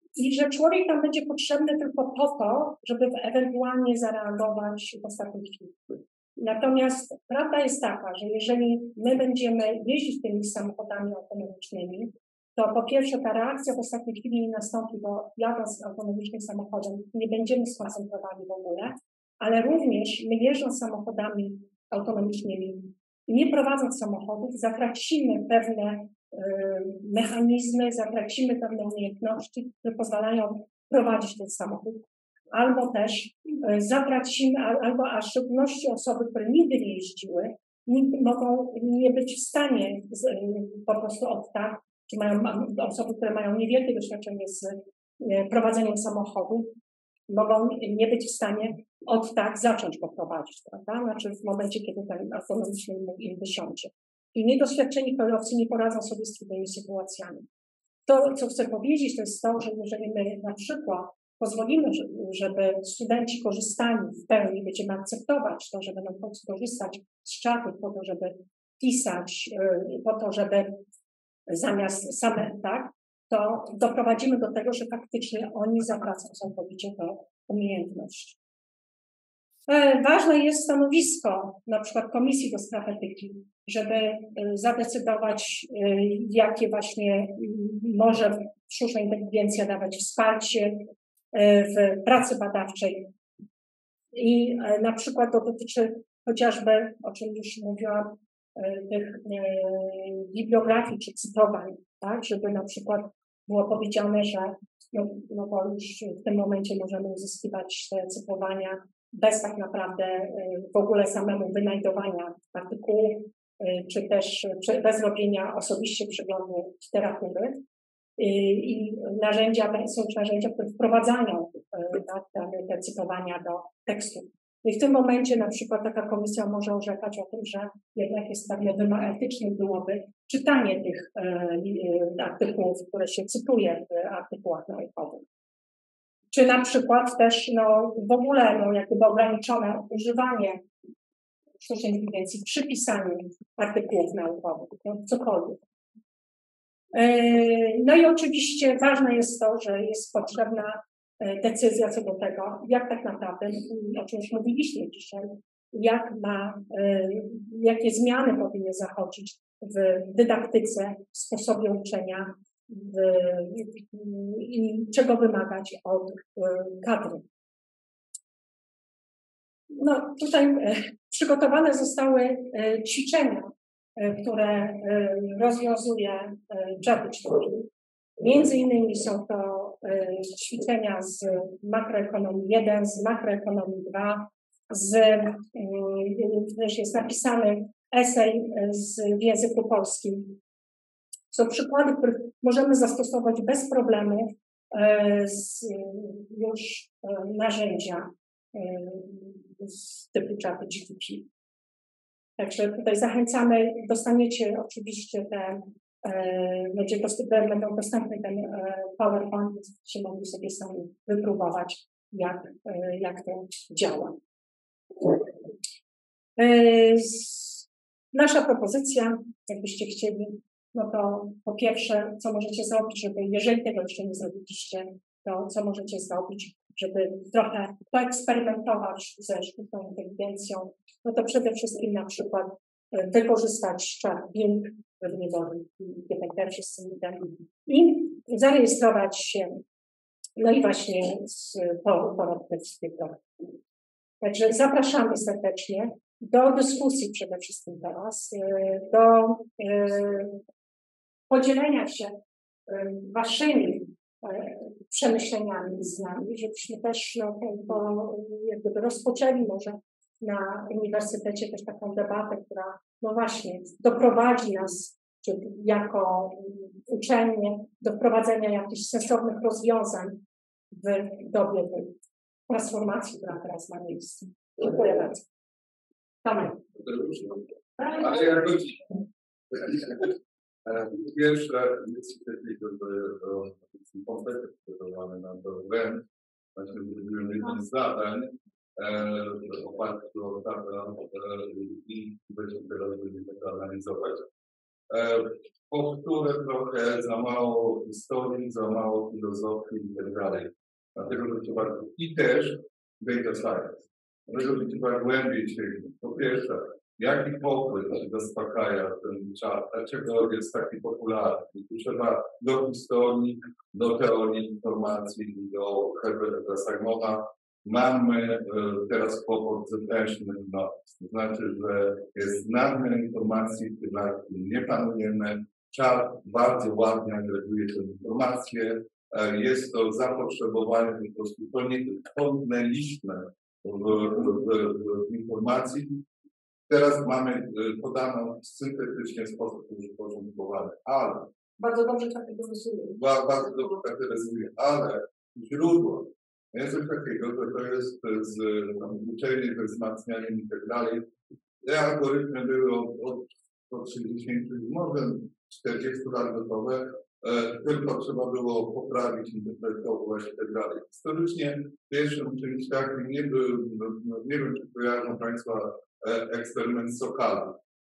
i że człowiek tam będzie potrzebny tylko po to, żeby ewentualnie zareagować w ostatniej chwili. Natomiast prawda jest taka, że jeżeli my będziemy jeździć tymi samochodami autonomicznymi, to po pierwsze ta reakcja w ostatniej chwili nie nastąpi, bo jadąc autonomicznym samochodem nie będziemy skoncentrowani w ogóle, ale również my jeżdżąc samochodami autonomicznymi, nie prowadząc samochodów, zatracimy pewne mechanizmy, zatracimy pewne umiejętności, które pozwalają prowadzić ten samochód. Albo też zatracimy, albo a w szczególności osoby, które nigdy nie jeździły, mogą nie być w stanie po prostu od tak, czy mają osoby, które mają niewielkie doświadczenie z prowadzeniem samochodu, mogą nie być w stanie od tak zacząć go prowadzić, prawda? Znaczy w momencie, kiedy ten autonomiczny im wysiądzie. I niedoświadczeni kierowcy nie poradzą sobie z trudnymi sytuacjami. To, co chcę powiedzieć, to jest to, że jeżeli my na przykład pozwolimy, żeby studenci korzystali w pełni, będziemy akceptować to, że będą korzystać z czatów po to, żeby pisać, po to, żeby zamiast same, tak, to doprowadzimy do tego, że faktycznie oni zatracą całkowicie tę umiejętność. Ważne jest stanowisko na przykład Komisji do Spraw Etyki, żeby zadecydować, jakie właśnie może sztuczna inteligencja dawać wsparcie w pracy badawczej. I na przykład to dotyczy chociażby, o czym już mówiłam, tych bibliografii czy cytowań, tak, żeby na przykład było powiedziane, że no bo już w tym momencie możemy uzyskiwać te cytowania bez tak naprawdę w ogóle samemu wynajdowania artykułu, czy też bez robienia osobiście przeglądu literatury. I narzędzia, są narzędzia, które wprowadzają te cytowania do tekstu. I w tym momencie na przykład taka komisja może orzekać o tym, że jednak jest pewnie etycznym byłoby czytanie tych artykułów, które się cytuje w artykułach naukowych. Czy na przykład też w ogóle jakby ograniczone używanie sztucznej inteligencji przy pisaniu artykułów naukowych, cokolwiek. No i oczywiście ważne jest to, że jest potrzebna decyzja co do tego, jak tak naprawdę, o czym już mówiliśmy dzisiaj, jakie zmiany powinny zachodzić w dydaktyce, w sposobie uczenia i czego wymagać od kadry. No tutaj przygotowane zostały ćwiczenia, które rozwiązuje ChatGPT. Między innymi są to ćwiczenia z makroekonomii 1, z makroekonomii 2, też jest napisany esej w języku polskim. Są przykłady, których możemy zastosować bez problemu już narzędzia z typu ChatGPT. Także tutaj zachęcamy, dostaniecie oczywiście będą dostępne ten PowerPoint, będziecie mogli sobie sami wypróbować, jak to działa. Nasza propozycja, jakbyście chcieli, no to po pierwsze, co możecie zrobić, żeby, jeżeli tego jeszcze nie zrobiliście, to co możecie zrobić, żeby trochę poeksperymentować ze sztuczną inteligencją, no to przede wszystkim na przykład wykorzystać Bing, wybory GPT, wszyscy i zarejestrować się, no i właśnie porobić tego. Także zapraszamy serdecznie do dyskusji przede wszystkim teraz, do podzielenia się waszymi przemyśleniami z nami, żebyśmy też jakby rozpoczęli może na uniwersytecie też taką debatę, która no właśnie doprowadzi nas jako uczelnie do wprowadzenia jakichś sensownych rozwiązań w dobie tej transformacji, która teraz ma miejsce. Dziękuję bardzo. Tomek. Ale jakoś pierwsze koncepty przygotowane na to wręcz, właśnie zrobiłem jeden z zadań oparty o dane i będziemy teraz to analizować. Powtórę trochę, za mało historii, za mało filozofii i tak dalej. Dlatego, że trzeba i też data science. Dlatego, że trzeba głębiej sięgnąć. Po pierwsze, jaki popyt zaspokaja ten czat, dlaczego jest taki popularny. Tu trzeba do historii, do teorii informacji, do Herberta Simona. Mamy teraz kłopot z attention knowledge. To znaczy, że jest nadmiar informacji, nad którymi nie panujemy. Czat bardzo ładnie agreguje te informacje. Jest to zapotrzebowanie po prostu poniekątnęliśmy w informacji. Teraz mamy podaną syntetycznie w sposób uporządkowany, ale Bardzo dobrze charakteryzuje. bardzo dobrze charakteryzuje, ale źródło jest coś takiego, że to jest z uczelni, ze wzmacnianiem i tak dalej. Te algorytmy były od 60, może 40 lat gotowe, tylko trzeba było poprawić, interpretować i tak dalej. Historycznie pierwszym czymś takim nie wiem, czy kojarzą Państwa eksperyment Sokala.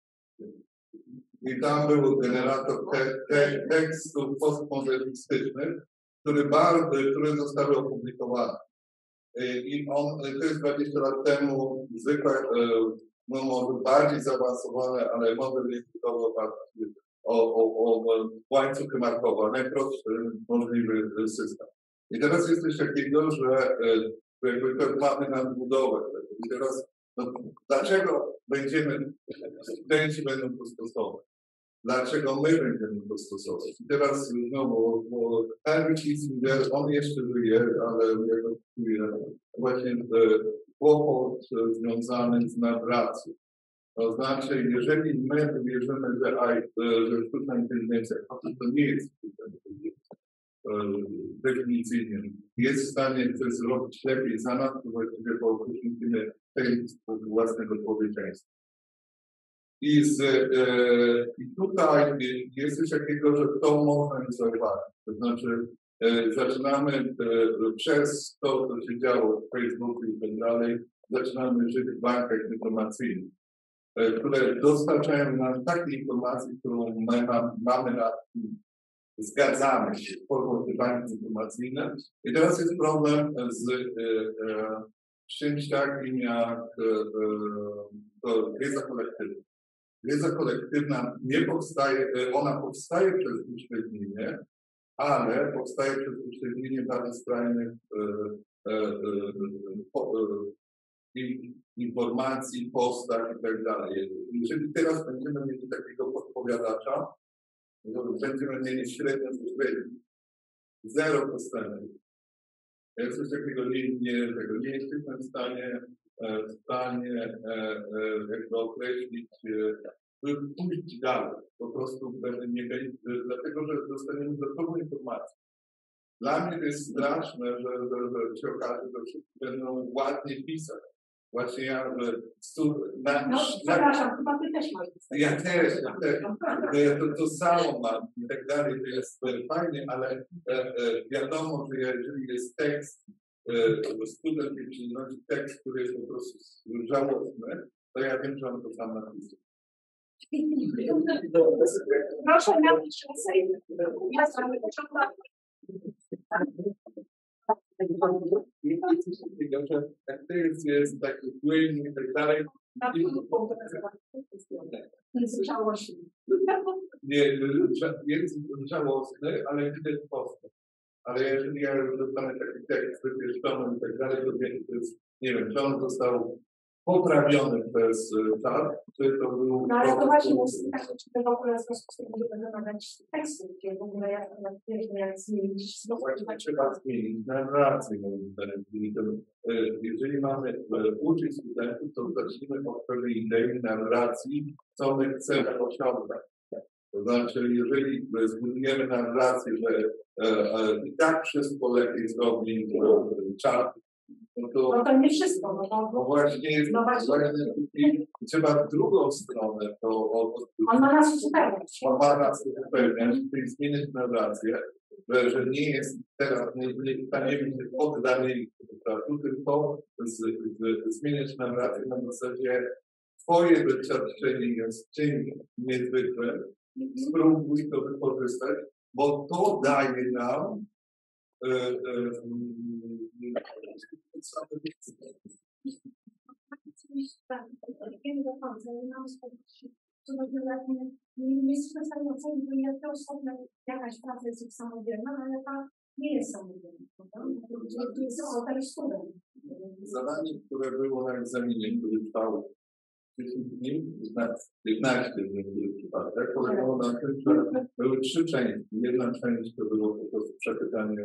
I tam był generator tekstów postmodernistycznych, które zostały opublikowane. I to jest 20 lat temu, zwykle, no może bardziej zaawansowane, ale model językowy o łańcuchy markowe, najprostszy możliwy system. I teraz jest coś takiego, że jakby to mamy nadbudowę. I teraz, no, dlaczego studenci będą to stosować? Dlaczego my będziemy to stosować? I teraz znowu, bo Henry Kissinger, on jeszcze żyje, ale jak opisuje właśnie kłopot związany z narracją. To znaczy, jeżeli my wierzymy, że sztuczna inteligencja, to nie jest sztuczna inteligencja, definicyjnie, jest w stanie coś zrobić lepiej za nas, to właściwie po określeniu tej własnego człowieczeństwa. I tutaj jest coś takiego, że to można zauważyć. To znaczy, zaczynamy przez to, co się działo w Facebooku i tak dalej, zaczynamy żyć w bankach informacyjnych, które dostarczają nam takie informacje, którą my mamy zgadzamy się z formą tych banków informacyjnych. I teraz jest problem z czymś takim jak wiedza kolektywna. Wiedza kolektywna nie powstaje, ona powstaje przez uśrednienie, ale powstaje przez uśrednienie bardzo skrajnych informacji, postach i tak dalej. Jeżeli teraz będziemy mieli takiego podpowiadacza, będziemy mieli średnią średnią. Zero postępu. Jak coś takiego nie jesteśmy w stanie jakby określić, pójść dalej. Po prostu nie będzie, dlatego że dostaniemy dodatkową informację. Dla mnie to jest straszne, że się okaże, że wszyscy będą ładnie pisać. Właśnie ja, przepraszam, chyba ty też masz. Ja też. To samo mam i tak dalej, to jest fajnie, ale wiadomo, że jeżeli jest tekst, student, jeśli tekst, który jest po prostu żałosny, to ja wiem, że on to sam napisał. Proszę napisz Jak to jest taki płynny i tak dalej. Nie, jest żałosny, ale widać postęp. Ale jeżeli ja dostanę taki tekst wypieszczony i tak dalej, to wiem, to jest, nie wiem, czy on został poprawiony przez czat, czy to był... No ale to właśnie jest tak, czy to w ogóle w związku z tym będziemy namawiać teksty, gdzie w ogóle jak zmienić... Trzeba zmienić narrację. Jeżeli mamy uczyć studentów, to zacznijmy od pewnej idei narracji, co my chcemy osiągnąć. To znaczy, jeżeli zbudujemy narrację, że i tak wszystko lepiej zrobi czat, no to nie wszystko. No właśnie, trzeba w drugą stronę to on ma nas uzupełniać. On ma nas uzupełniać, czyli zmienić narrację, że nie jest teraz, nie staniemy się poddanymi czatu, tylko zmieniać narrację na zasadzie twoje doświadczenie jest czymś niezwykłym, spróbuj to wykorzystać, bo to daje nam Wiem do końca, nie mam sposobności, że nie jesteśmy w stanie ocenić, bo jak to osobna jakaś praca jest samodzielna, ale ta nie jest samodzielna, prawda? To jest autor student. Zadanie, które było na egzaminie, który trwał 10 dni, 15 dni w niektórych przypadkach, polegało na tym, że były 3 części. Jedna część to było po prostu przepytanie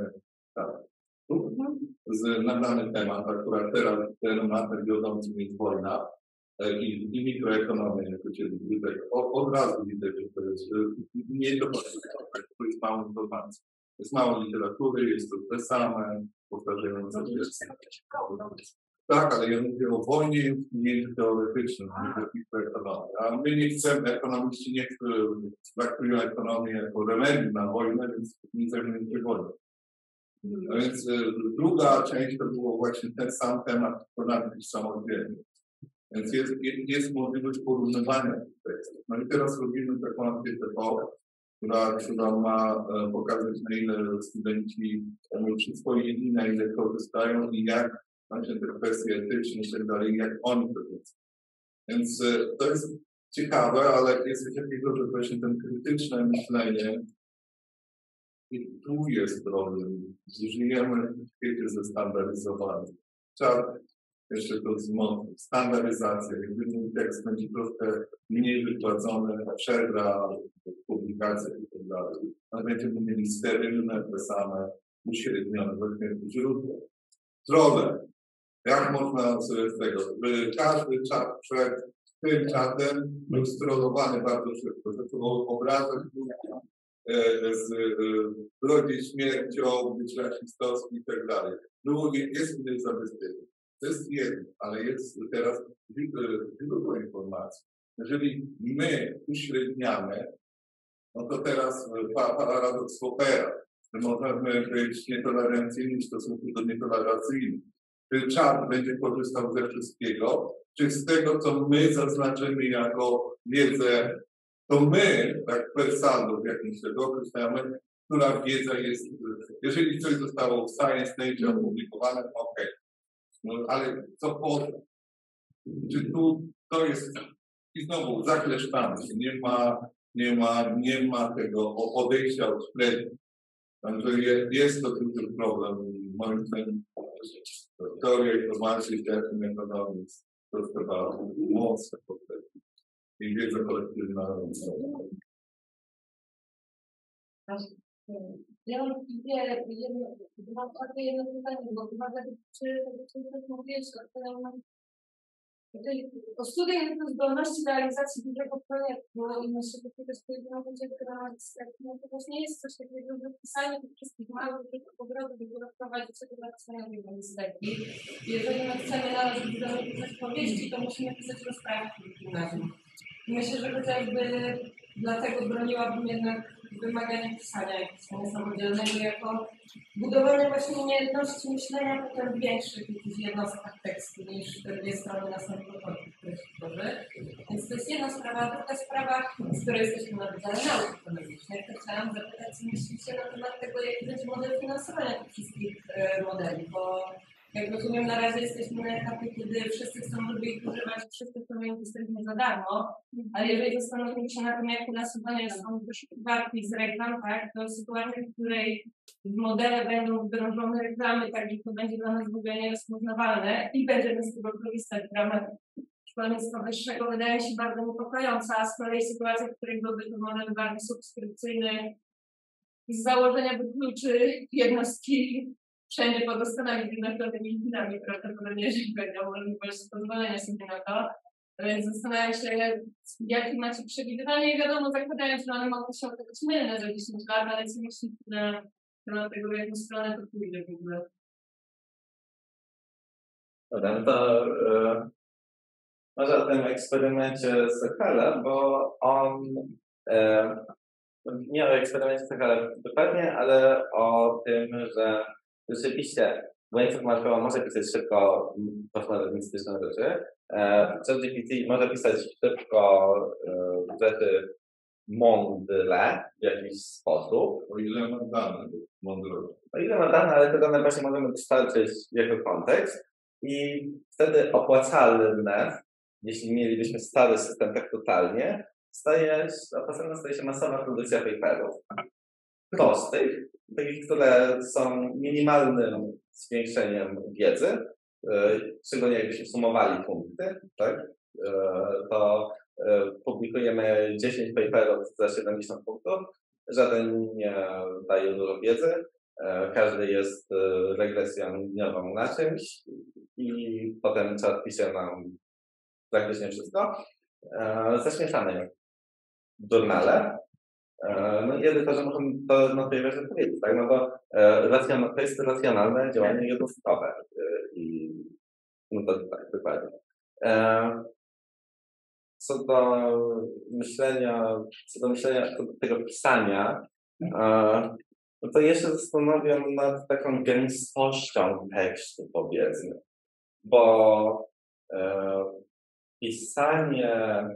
z na dany temat, akurat teraz tematem wiodącym jest wojna i mikroekonomia, jako od razu widać, że to jest nie do to jest mało informacji. Jest mało literatury, jest to te same, powtarzające się. Tak, ale ja mówię o wojnie nie teoretycznej, nie mikroekonomii. A my nie chcemy, ekonomiści nie traktują ekonomię jako remedium na wojnę, więc nie zajmujemy się wojną. A więc druga część to było właśnie ten sam temat, to napisz samodzielnie. Więc jest możliwość porównywania tych tekstów. No i teraz robimy taką ankietę, która ma pokazać, na ile studenci wszystko jedni, na ile korzystają i jak właśnie te kwestie etyczne i tak dalej, jak oni to widzą. Więc to jest ciekawe, ale jest coś takiego, że właśnie ten krytyczne myślenie i tu jest problem. Żyjemy w świecie zestandaryzowanym. Trzeba jeszcze to wzmocnić. Standaryzacja. Gdy mój tekst będzie troszkę mniej wykładzony, przerwa, publikacja i tak dalej. A będziemy mieli sterylne, te same, uśrednione źródła. Trolle. Jak można sobie z tego? Każdy czat przed tym czatem był strollowany bardzo szybko. To obrazek z grozi śmiercią, być rasistowski i tak dalej. Jest innych zabezpieczeń. To jest jedno, ale jest teraz źródło informacji. Jeżeli my uśredniamy, no to teraz paradoks Poppera, że możemy być nietolerancyjni w stosunku do nietolerancyjnych. Czy czat będzie korzystał ze wszystkiego, czy z tego, co my zaznaczymy jako wiedzę, to my, tak per saldo w jakimś tego określamy, która wiedza jest, jeżeli coś zostało w Science Nature opublikowane, to okej. No, ale co potem? Czy tu to jest i znowu zakleszczamy się, nie ma tego odejścia od średniej. Także jest to duży problem. Moim zdaniem teoria informacji i ekonomii to trzeba mocno podkreślić. I wiedza kolektywna. Ja mam jedno pytanie, bo uwaga, czy mówiłeś o studiach zdolności realizacji dużego projektu i myślę, że to jest będzie no to właśnie jest coś takiego, że pisanie tych wszystkich małych obrazów, które prowadzi do napisania biblioteki. Jeżeli my chcemy nawet napisać powieści, to musimy pisać rozprawki w gimnazjum. Myślę, że chociażby dlatego broniłabym jednak wymagania pisania jak pisania samodzielnego jako budowanie właśnie umiejętności myślenia potem w większych jakichś jednostkach tekstu niż te 2 strony na samym początku, które się tworzy. Więc to jest jedna sprawa. A druga sprawa, z której jesteśmy na Wydziale Nauk Ekonomicznych, to chciałam zapytać, co myślicie na temat tego, jaki będzie model finansowania tych wszystkich modeli, bo jak rozumiem, na razie jesteśmy na etapie, kiedy wszyscy chcą ich używać, wszyscy chcą je udostępnić za darmo, ale jeżeli zastanowimy się na tym, jak finansowane są wyszukiwarki z reklam, tak, to sytuacja, w której w modele będą wdrożone reklamy, tak, że to będzie dla nas w ogóle nierozpoznawalne i będziemy z tego korzystać w ramach szkolnictwa wyższego, wydaje się bardzo niepokojąca, a z kolei sytuacja, w której byłby to model bardzo subskrypcyjny z założenia wykluczy jednostki wszędzie pod Stanami Zjednoczonymi Chinami, prawdopodobnie, jeżeli będzie możliwość pozwolenia sobie na to. Więc zastanawiam się, jakie macie przewidywanie i wiadomo, zakładając, że one mogą się okazać mylne za 10 lat, ale co myślicie na tego, w jaką stronę to pójdzie w ogóle? Dobra, to może o tym eksperymencie Sokala, bo on nie o eksperymencie Sokala dokładnie, ale o tym, że rzeczywiście łańcuch markowy może pisać szybko postmodernistyczne rzeczy. ChatGPT może pisać szybko rzeczy mądre w jakiś sposób. O ile ma dane mądrości. O ile ma dane, ale te dane właśnie możemy dostarczyć jako kontekst i wtedy opłacalne, jeśli mielibyśmy stary system tak totalnie, opłacalna staje się masowa produkcja paperów. Prostych, takich, które są minimalnym zwiększeniem wiedzy, szczególnie jakbyśmy sumowali punkty, tak? To publikujemy 10 paperów za 70 punktów, żaden nie daje dużo wiedzy, każdy jest regresją liniową na czymś i potem czat pisze nam praktycznie wszystko. Zaśmieszamy journale. No i edytorzy muszą to na tej wersji powiedzieć, tak? No bo to jest racjonalne działanie jednostkowe i no to tak, dokładnie. Co do myślenia, do tego pisania, no to jeszcze zastanawiam nad taką gęstością tekstu, powiedzmy, bo pisanie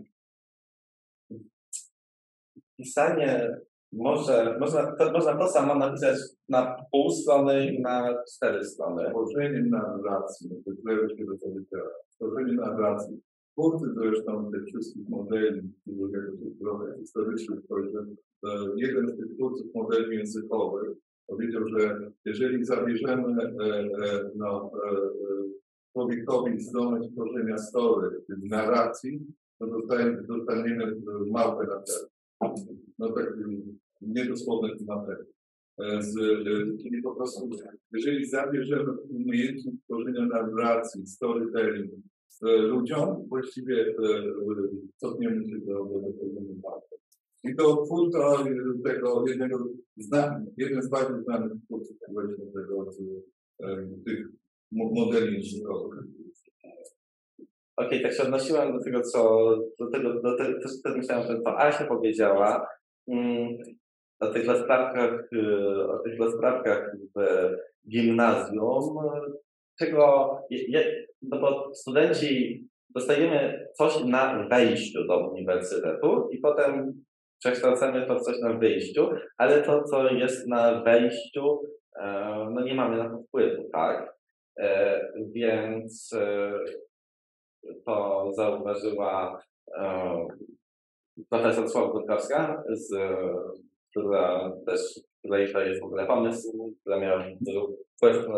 można to samo napisać na pół strony i na 4 strony. Tworzenie narracji, to się do powiedziała. Tworzenie narracji. Twórcy zresztą tych wszystkich modeli, trochę historycznych, jeden z tych twórców modeli językowych powiedział, że jeżeli zabierzemy człowiekowi zdolność tworzenia story, czyli narracji, to dostaniemy małpę na cel. No tak, niedosłowne tematy. Czyli po prostu, jeżeli zabierzemy umiejętność tworzenia narracji, storytelling ludziom, właściwie cofniemy się do małpy. I to twórca tego jeden z bardziej znanych twórców właśnie tych modeli językowych. Okej, tak się odnosiłem do tego, co myślałem, że to Asia powiedziała, o tych rozprawkach w gimnazjum, no bo studenci dostajemy coś na wejściu do uniwersytetu i potem przekształcamy to w coś na wyjściu, ale to, co jest na wejściu, no nie mamy na to wpływu, tak? Więc to zauważyła profesor Sławkowska, której to jest w ogóle pomysł, która miała dużo wpływ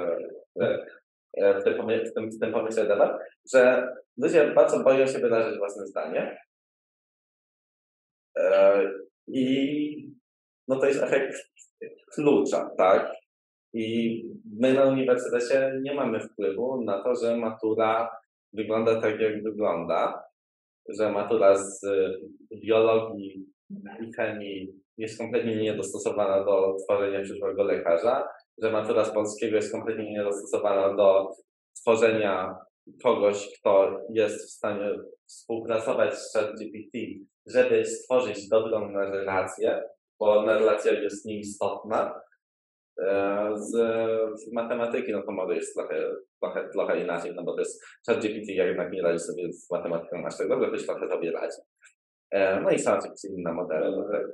w tym pomyśle debat, że ludzie bardzo boją się wyrazić własne zdanie. I no to jest efekt klucza, tak? I my na uniwersytecie nie mamy wpływu na to, że matura wygląda tak, jak wygląda, że matura z biologii i chemii jest kompletnie niedostosowana do tworzenia przyszłego lekarza, że matura z polskiego jest kompletnie niedostosowana do tworzenia kogoś, kto jest w stanie współpracować z ChatGPT, żeby stworzyć dobrą narrację, bo narracja jest nieistotna. Z matematyki, no to może jest trochę inaczej, no bo to jest ChatGPT, jednak nie radzi sobie z matematyką aż tak dobrze, ktoś trochę sobie radzi. No i są oczywiście inne modele.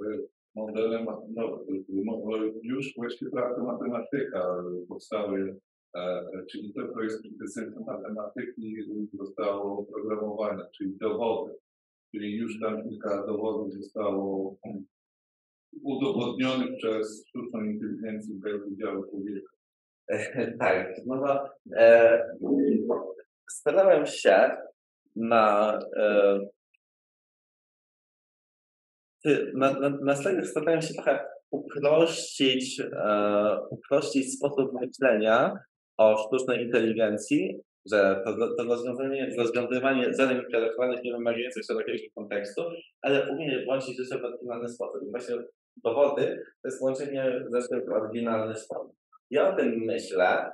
Już właściwie matematyka powstały, czyli to, co jest kwintesencją matematyki, zostało oprogramowane, czyli dowody. Czyli już tam kilka dowodów zostało udowodnionych przez sztuczną inteligencję bez udziału człowieka. Tak, no bo starałem się na slajdach starałem się trochę uprościć sposób myślenia o sztucznej inteligencji, że to rozwiązywanie zadań intelektualnych nie wymagających szerokiego kontekstu, ale umie włączyć rzeczy w oryginalny sposób. I właśnie dowody to jest łączenie rzeczy w oryginalny sposób. Ja o tym myślę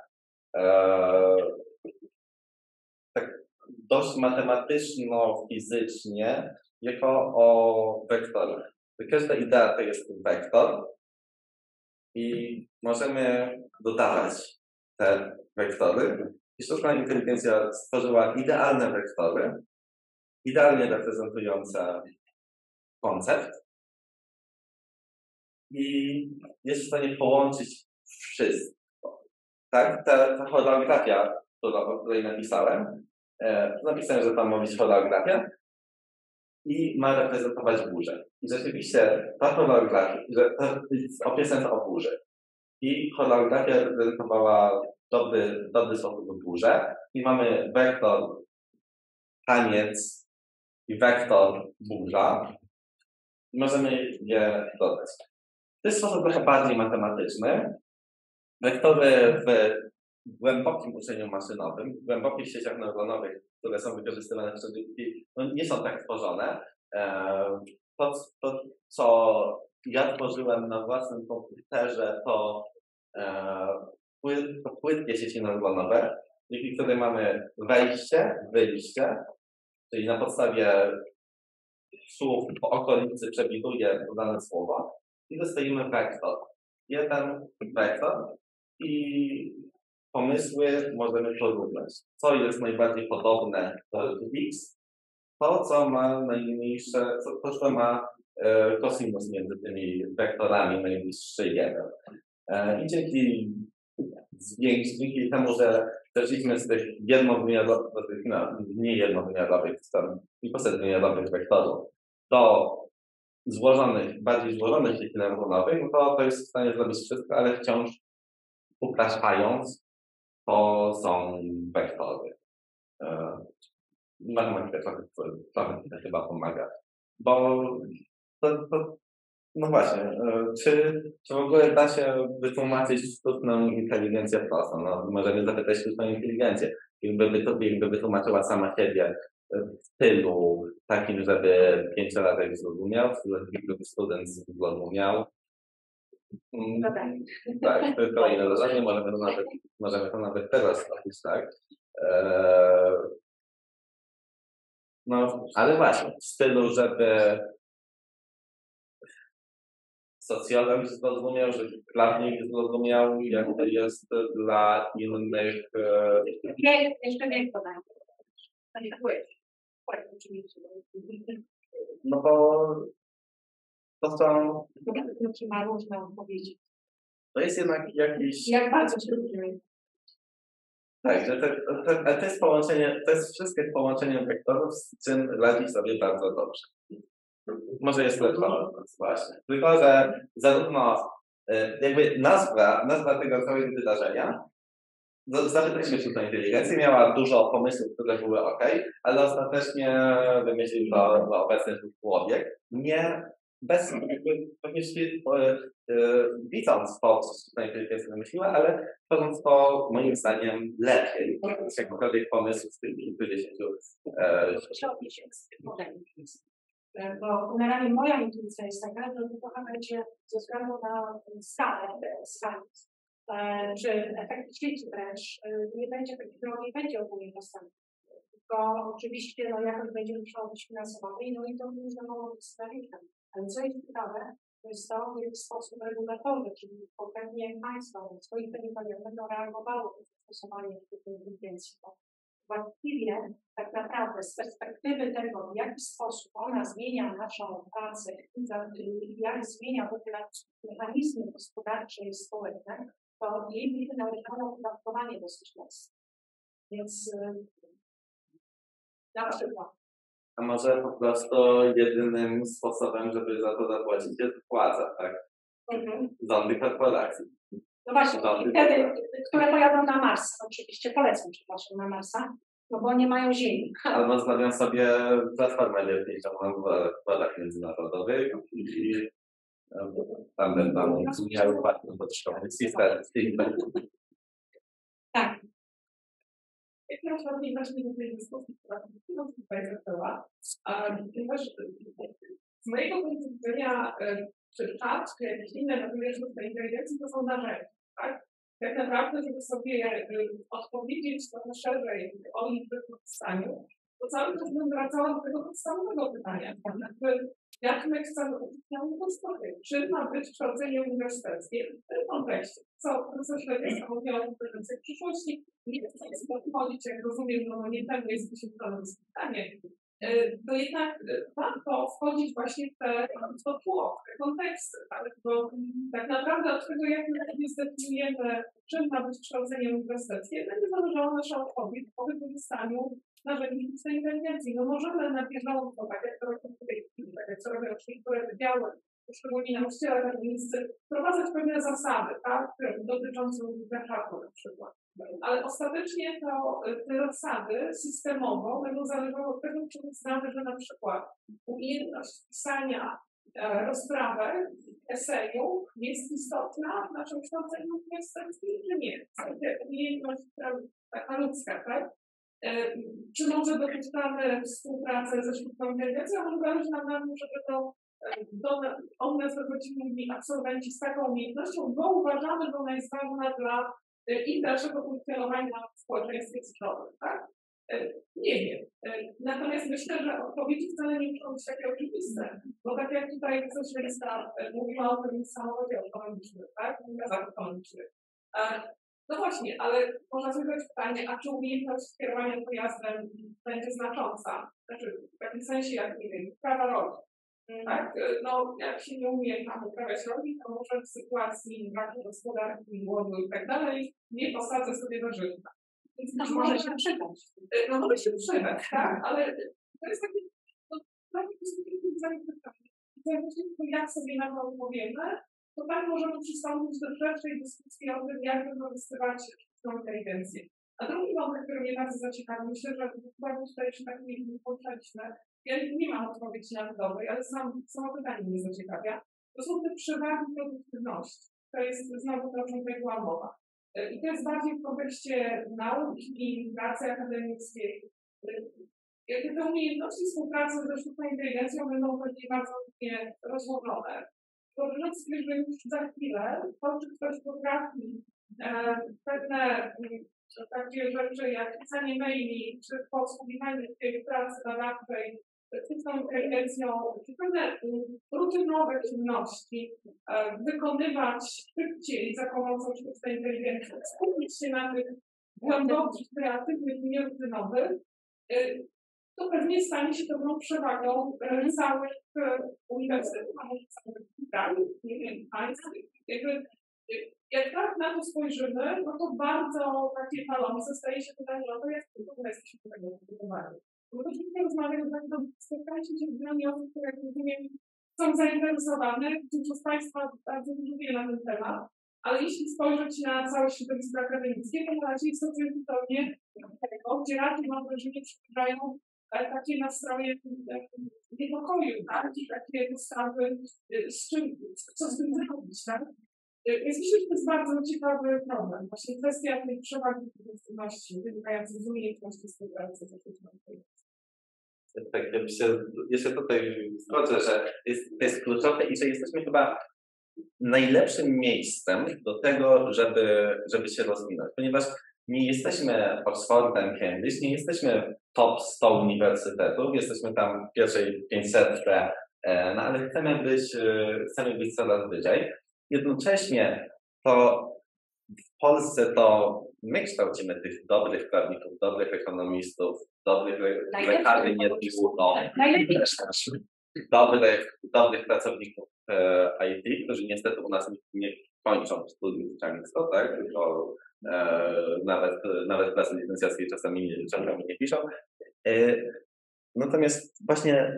tak dość matematyczno-fizycznie, jako o wektorach. Każda idea to jest wektor i możemy dodawać te wektory. I sztuczna inteligencja stworzyła idealne wektory, idealnie reprezentujące koncept, i jest w stanie połączyć wszystko. Tak? Ta choreografia, o której napisałem, że tam ma być choreografia i ma reprezentować burzę. I rzeczywiście ta choreografia, o piosence o burzy. I choreografia reprezentowała dobry sposób burzę. I mamy wektor taniec i wektor burza. I możemy je dodać. To jest sposób trochę bardziej matematyczny. Wektory w głębokim uczeniu maszynowym, w głębokich sieciach neuronowych, które są wykorzystywane w sztuce, nie są tak tworzone. To, co ja tworzyłem na własnym komputerze, to płytkie sieci neuronowe, dzięki której mamy wejście, wyjście, czyli na podstawie słów po okolicy przewiduje dane słowo i dostajemy wektor. Jeden wektor i pomysły możemy porównać. Co jest najbardziej podobne do x, to co ma najmniejsze, co ma kosinus między tymi wektorami najbliższy 1. I dzięki temu, że przeszliśmy z tych jednowymiarowych, do tych nie jednowymiarowych, kilkuset wymiarowych wektorów do bardziej złożonych sieci neuronowych, to jest w stanie zrobić wszystko, ale wciąż upraszczając, to są wektory. Matematyka trochę chyba pomaga. Bo no właśnie, czy w ogóle da się wytłumaczyć sztuczną inteligencję prostą? No, możemy zapytać sztuczną inteligencję. Jakby wytłumaczyła sama siebie w stylu takim, żeby 5-latek zrozumiał, żeby student zrozumiał. Tak, to jest kolejne zadanie, możemy to nawet teraz zrobić, tak? No, ale właśnie, w stylu, żeby socjolog zrozumiał, żeby prawnik zrozumiał, jak to jest dla innych. Jeszcze wiek podam. No bo to są. Ma różne odpowiedzi. To jest jednak jakiś. Jak bardzo się różni. Tak, że to jest połączenie, to jest wszystkie połączenie wektorów, z czym radzi sobie bardzo dobrze. Może jest lepsza, właśnie. Tylko, że zarówno jakby nazwa tego całego wydarzenia, zapytaliśmy sztuczną inteligencję, miała dużo pomysłów, które były ok, ale ostatecznie wymyślił to obecny człowiek. Widząc to, co sztuczna inteligencja wymyśliła, ale tworząc to moim zdaniem lepiej. Z jakiegokolwiek pomysłu z tych kilkudziesięciu. Bo generalnie moja intuicja jest taka, że to trochę będzie ze względu na skalę że efekt sieci wręcz nie będzie ogólnie dostępny. Tylko oczywiście jakoś będzie musiało być finansowane i to będzie mogło być scenariuszem. Ale co jest ciekawe, to jest to, w jaki sposób regulatorzy, czyli konkretnie państwa w swoich terytoriach będą reagowały na zastosowanie sztucznej inteligencji. Właściwie tak naprawdę z perspektywy tego, w jaki sposób ona zmienia naszą pracę i jak zmienia w ogóle mechanizmy gospodarcze i społeczne, to jej będzie należało wydatkowanie dosyć mocne. Więc na przykład. A może po prostu jedynym sposobem, żeby za to zapłacić, jest płaca, tak? Rządy korporacji. No właśnie, wtedy, które pojadą na Marsa, oczywiście polecam, przepraszam, na Marsa, no bo nie mają ziemi. Albo zrobią sobie platformę wiertniczą na wodach międzynarodowych i tam będą miały płatną potrzebę system. Tak. Jak teraz bardziej właśnie do tej dyskusji, która tutaj zaczęła, ponieważ z mojego punktu widzenia czy czat, czy jakieś inne narzędzia sztucznej inteligencji to są narzędzia, tak? Tak naprawdę, żeby sobie odpowiedzieć trochę szerzej o ich wykorzystaniu, to cały czas bym wracała do tego podstawowego pytania. Jak my chcemy uczyć nauki podstawowej? Czy ma być kształcenie uniwersyteckie w tym kontekście? Co profesor Szwedzki mówiła o w przyszłości? Nie chcę podchodzić, jak rozumiem, no nie pewnie jest się pytanie. to jednak warto wchodzić właśnie w to tło, w te konteksty, tak? Bo tak naprawdę od tego, jak my zdefiniujemy, czym ma być kształcenie uniwersyteckie, będzie zależała nasza odpowiedź po wykorzystaniu narzędzi sztucznej inteligencji. No możemy na bieżąco, tak jak to robią w tej chwili, tak jak co robią niektóre wydziały, szczególnie nauczyciele akademiccy, wprowadzać pewne zasady, tak, dotyczące warsztatu na przykład. Ale ostatecznie te zasady systemowo będą zależały od tego, czy uznamy, że na przykład umiejętność pisania rozprawek, eseju jest istotna w naszym kształceniu uniwersyteckim, czy nie? Umiejętność taka ludzka, tak? Czy może dopuszczamy współpracę ze sztuczną inteligencją, a może zależy nam na tym, żeby to od nas wychodzili absolwenci z taką umiejętnością, bo uważamy, że ona jest ważna dla ich dalszego funkcjonowania w społeczeństwie cyfrowym, tak? Nie wiem. Natomiast myślę, że odpowiedzi wcale nie muszą być takie oczywiste, bo tak jak tutaj socjalista mówiła o tym samochodzie autonomicznym, tak? Gazach autonomicznych. No właśnie, ale można sobie zadać pytanie, a czy umiejętność kierowania pojazdem będzie znacząca? Znaczy w takim sensie, jak nie wiem, prawa roli. Tak, no jak się nie umie tam uprawiać roli, to może w sytuacji braku gospodarki, głodu i tak dalej, nie posadzę sobie do życia. Więc No, może się przydać. No może się przydać, tak, ale to jest takie, no, takie pytanie. To jak sobie na to odpowiemy, to tak możemy przystąpić do szerszej dyskusji o tym, jak wykorzystywać sztuczną inteligencję. A drugi wątek, który mnie bardzo zaciekawił, myślę, że chyba tutaj jeszcze tak nie poruszaliśmy. Ja nie mam odpowiedzi narodowej, ale samo pytanie mnie zaciekawia. To są te przewagi produktywności. To jest znowu to, o czym tutaj była mowa. I to jest bardziej w kontekście nauki, pracy akademickiej. Jakie te umiejętności współpracy ze sztuczną inteligencją będą pewnie bardzo rozłożone. Wyobrażam sobie, że już za chwilę to, czy ktoś potrafi pewne takie rzeczy jak pisanie maili, czy podsłuchiwanie tej pracy badawczej sztuczną inteligencją, czy pewne rutynowe czynności wykonywać szybciej za pomocą sztucznej inteligencji, skupić się na tych głębokich, kreatywnych i nierutynowych, to pewnie stanie się pewną przewagą całych uniwersytetów, a może całych krajów, nie wiem, państw. Jak tak na to spojrzymy, no to bardzo takie palące staje się pytanie o to, jak w ogóle jesteśmy do tego przygotowani. Bo to dzisiaj rozmawiam, że spotkaliśmy się z wieloma osób, które jak rozumiem są zainteresowane, dużo z Państwa bardzo dużo wie na ten temat, ale jeśli spojrzeć na całe środowisko akademickie, to na razie jest to zupełnie tego, gdzie raczej mam wrażenie, przeważają takie nastroje niepokoju, tak? I takie postawy, co z tym zrobić, tak? Więc myślę, że to jest bardzo ciekawy problem. Właśnie kwestia tej przewagi produktywności wynikającej z umiejętności współpracy ze sztuczną inteligencją. Tak, ja jeszcze tutaj wchodzę, że to jest kluczowe i że jesteśmy chyba najlepszym miejscem do tego, żeby się rozwinąć, ponieważ nie jesteśmy Oxfordem, Cambridge, nie jesteśmy top 100 uniwersytetów, jesteśmy tam w pierwszej 500, no ale chcemy być coraz wyżej. Jednocześnie to w Polsce to my kształcimy tych dobrych prawników, dobrych ekonomistów, dobrych lekarzy, nie tylko dobrych pracowników IT, którzy niestety u nas nie kończą studiów często, tak? Tylko nawet klasy licencjackiej czasami nie piszą. Natomiast właśnie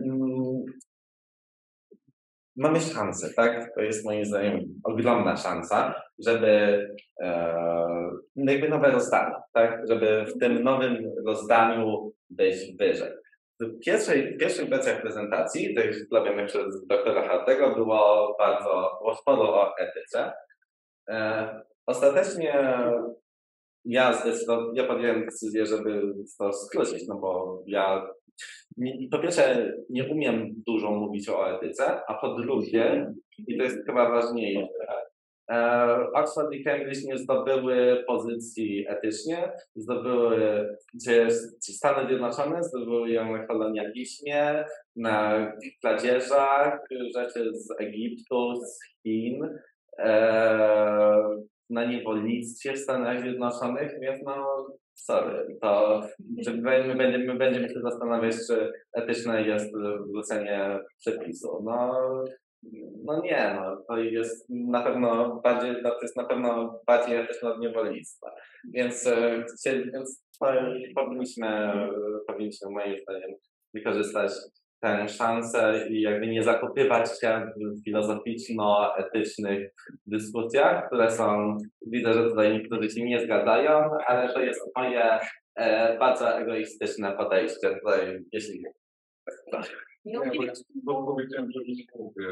mamy szansę, tak? To jest moim zdaniem ogromna szansa, żeby jakby nowe rozdanie, tak? Żeby w tym nowym rozdaniu być wyżej. W pierwszych wersjach prezentacji, tych zrobionych przez doktora Hartego, było sporo o etyce. Ostatecznie ja podjąłem decyzję, żeby to skrócić, no bo ja po pierwsze nie umiem dużo mówić o etyce, a po drugie, i to jest chyba ważniejsze, Oxford i Cambridge nie zdobyły pozycji etycznie, Stany Zjednoczone zdobyły ją na kolonializmie, na kradzieżach, rzeczy z Egiptu, z Chin. na niewolnictwie w Stanach Zjednoczonych, więc no sorry, to my będziemy się zastanawiać, czy etyczne jest wrzucenie przepisu. No nie, no to jest na pewno bardziej, to jest na pewno bardziej etyczne od niewolnictwa. Więc powinniśmy moim zdaniem wykorzystać tę szansę i jakby nie zakopywać się w filozoficzno-etycznych dyskusjach, które są, widzę, że tutaj niektórzy się nie zgadzają, ale to jest moje bardzo egoistyczne podejście tutaj, jeśli Nie, bo powiedziałem, że nie mówię.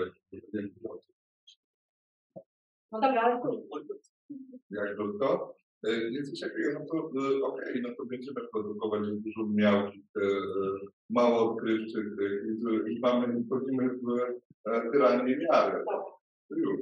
No dobra, ale Jak tylko jest coś takiego, no to okej, no to będziemy produkować dużo miałkich, mało odkrywczych i wchodzimy w tyranię miary. Już.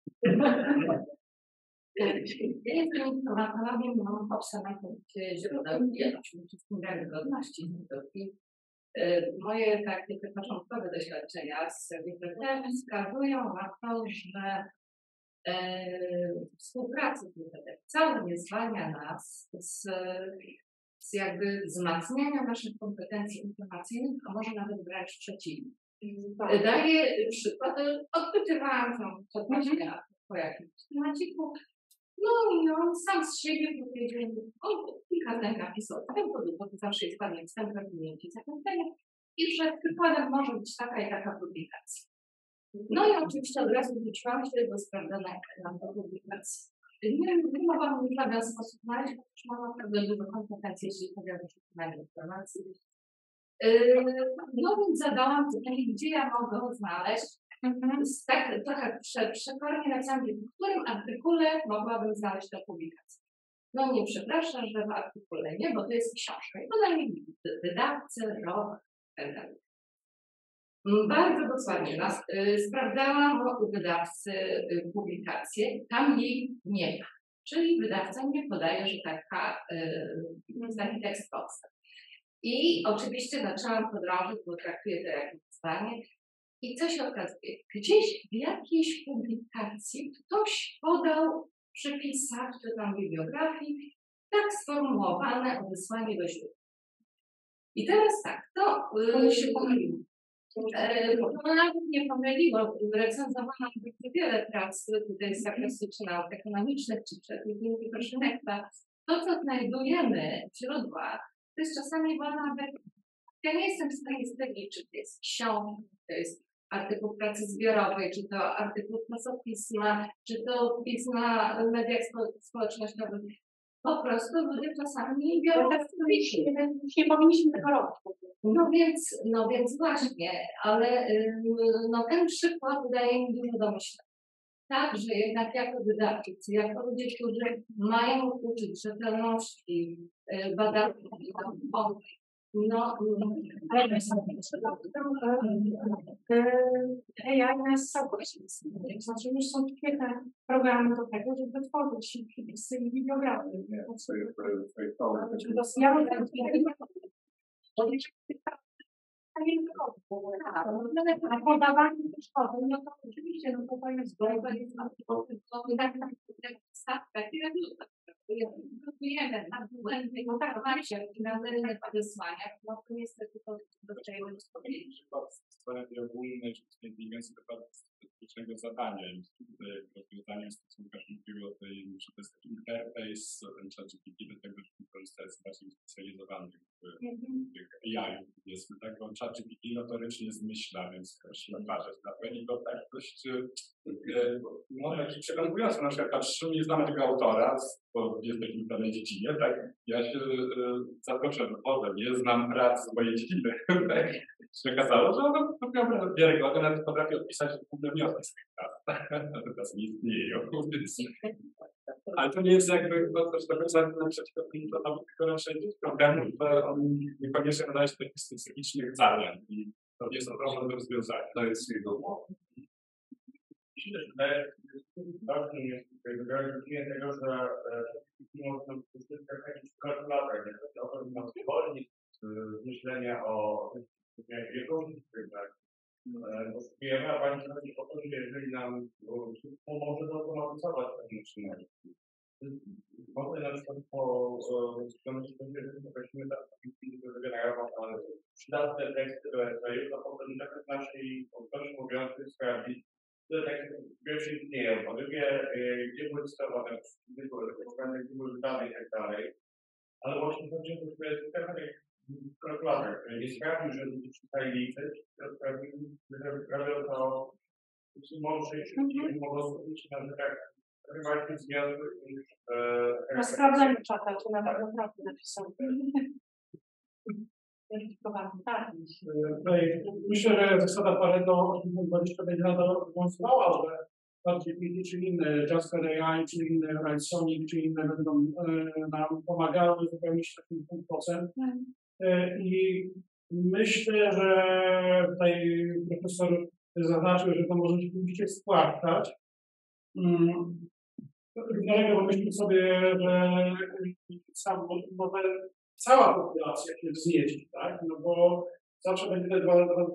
Ja jestem informatorem, mam obserwatorem źródeł i oczywiście wiarygodności źródeł. Moje takie początkowe doświadczenia z Wikipedią wskazują na to, że współpraca wcale nie zwalnia nas z jakby wzmacniania naszych kompetencji informacyjnych, a może nawet wręcz przeciwnie. Daję przykłady, odpytywałam tam właśnie po jakimś temaciku, no i on sam z siebie powiedział, on kilka zdań napisał, bo to zawsze jest pewien wstęp, wymienięcie zakończenia, i że przykładem może być taka i taka publikacja. No i oczywiście od razu wróciłam się do sprawdzonej nam do publikacji. Nie mogłam w żaden sposób znaleźć, bo też mam naprawdę dużo kompetencji, jeśli chodzi o wyszukiwanie informacji. No więc zadałam pytanie, gdzie ja mogę znaleźć, tak trochę przekornie napisałam, w którym artykule mogłabym znaleźć tę publikację. No nie, przepraszam, że w artykule nie, bo to jest książka. I podaj mi wydawcę, rok, itd. Bardzo dokładnie sprawdzałam u wydawcy publikację, tam jej nie ma. Czyli wydawca nie podaje, że taki tekst powstał. I oczywiście zaczęłam podrążyć, bo traktuję to jak wyzwanie. I co się okazuje? Gdzieś w jakiejś publikacji ktoś podał w przypisach, czy tam bibliografii, tak sformułowane odesłanie do źródła. I teraz tak, to się pomyliło. To nawet nie pomyliło. Recenzowano bardzo wiele prac tutaj z zakresu czy nauk ekonomicznych, czy przeciwników Proszynekta. To, co znajdujemy w źródłach, to jest czasami wolna wersja. Ja nie jestem w stanie stwierdzić, czy to jest książka, czy to jest artykuł pracy zbiorowej, czy to artykuł czasopisma, czy to wpis na mediach społecznościowych. Po prostu ludzie czasami biorą już nie powinniśmy tego robić. No więc właśnie, ale ten przykład daje mi dużo do myślenia. Tak, że jednak jako dydaktycy, jako ludzie, którzy mają uczyć rzetelności, badania, AI nas całkowicie znaczy już są świetne programy do tego, żeby tworzyć wpisy i bibliografie. A podawanie szkody, no to oczywiście, no to jest Próbujemy na błędnych informacjach i na mylnych odesłaniach, no to niestety to dostajemy odpowiedzi. Stworzenie ogólne, czy mniej więcej bezpiecznego zadania. Rozwiązanie stosunku mówiło o tej, że to jest taki interfejs, ten ChatGPT do tego, żeby korzystać z bardziej specjalizowanych AI. Jest tego ChatGPT notorycznie zmyśla, więc proszę uważać na to. I to tak dość przekonująco. Na przykład patrzymy, nie znamy tego autora, bo jest w takiej danej dziedzinie, tak? Ja się zaskoczyłem, nie znam prac z mojej dziedziny. Się okazało, że ono naprawdę wiarygodne, nawet potrafi odpisać główne wnioski z tych prac. Natomiast nie istnieją. Ale to nie jest jakby też do końca przeciwko tylko raczej problemów, że on niekoniecznie nadaje się do takich specjalistycznych zadań i to jest problem do rozwiązania. To jest jego umowa. Myślę, że ważne jest wyrażenie tego, że można wykorzystać w jakichś kalkulatorach, nie chodzi o to, że nas zwolnić z myślenia o wielkości, tak? Posługujemy, a Pani chodzi o to, że jeżeli nam pomoże zautomatyzować ten czynności. Można na przykład poprosimy do wygenerował przydatne teksty do eseju, a potem zakres naszej odpowiedzi mówiący sprawdzić, które teksty pierwsze istnieją, po drugie, gdzie były cytowane, gdzie były wydane i tak dalej. Ale właśnie chodzi o to, że system kalkulator, który nie sprawił, że ludzie przestali liczyć, to sprawił to mądrzej, szybciej, mogą skupić się na rzeczach bardziej związkach niż... Na sprawdzaniu czata, to naprawdę napisał. Tak. Myślę, że zasada Pareto 20 będzie nadal obowiązywała, że bardziej czy inne Jasper AI, czy inne Write-Sonic, czy inne będą nam pomagały wypełnić taki 5%. I myślę, że tutaj profesor zaznaczył, że to może się oczywiście spłaszczać. Dlatego pomyślmy sobie, że cała populacja się wzniesie, tak? No bo zawsze będzie te 20%,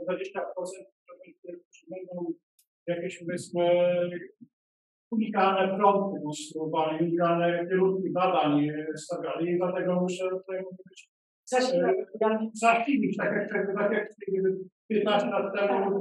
które będą jakieś, powiedzmy, unikalne fronty konstruowali, unikalne kierunki badań stawiali i dlatego myślę, że tutaj może być zachwić, tak jak 15 lat temu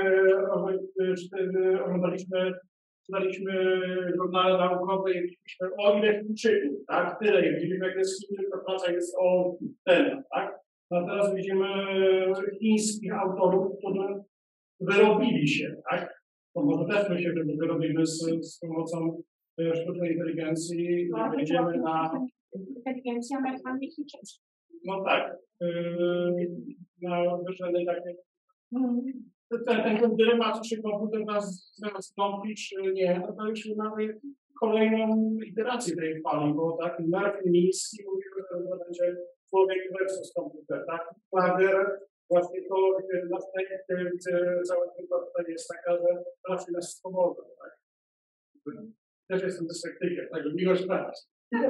czytaliśmy żurnale naukowe i widzieliśmy o ile Chińczyków, tak? Tyle, widzimy jak jest Chińczyk, to praca jest o ten, tak? A teraz widzimy chińskich autorów, którzy wyrobili się, tak? To może też myślę, że wyrobimy z pomocą sztucznej inteligencji, będziemy na... Inteligencja mechaniczna. No tak, na wyższej takiej... Ten dylemat, czy komputer nas zastąpi, czy nie, no to już mamy kolejną iterację tej fali, bo tak Murphy Miński mówił, że to będzie człowiek versus komputer, tak? Klager, właśnie to cała grupa tutaj jest taka, że raczej nas spowoda, tak? Też jestem dyslektykiem, także miłość na nas.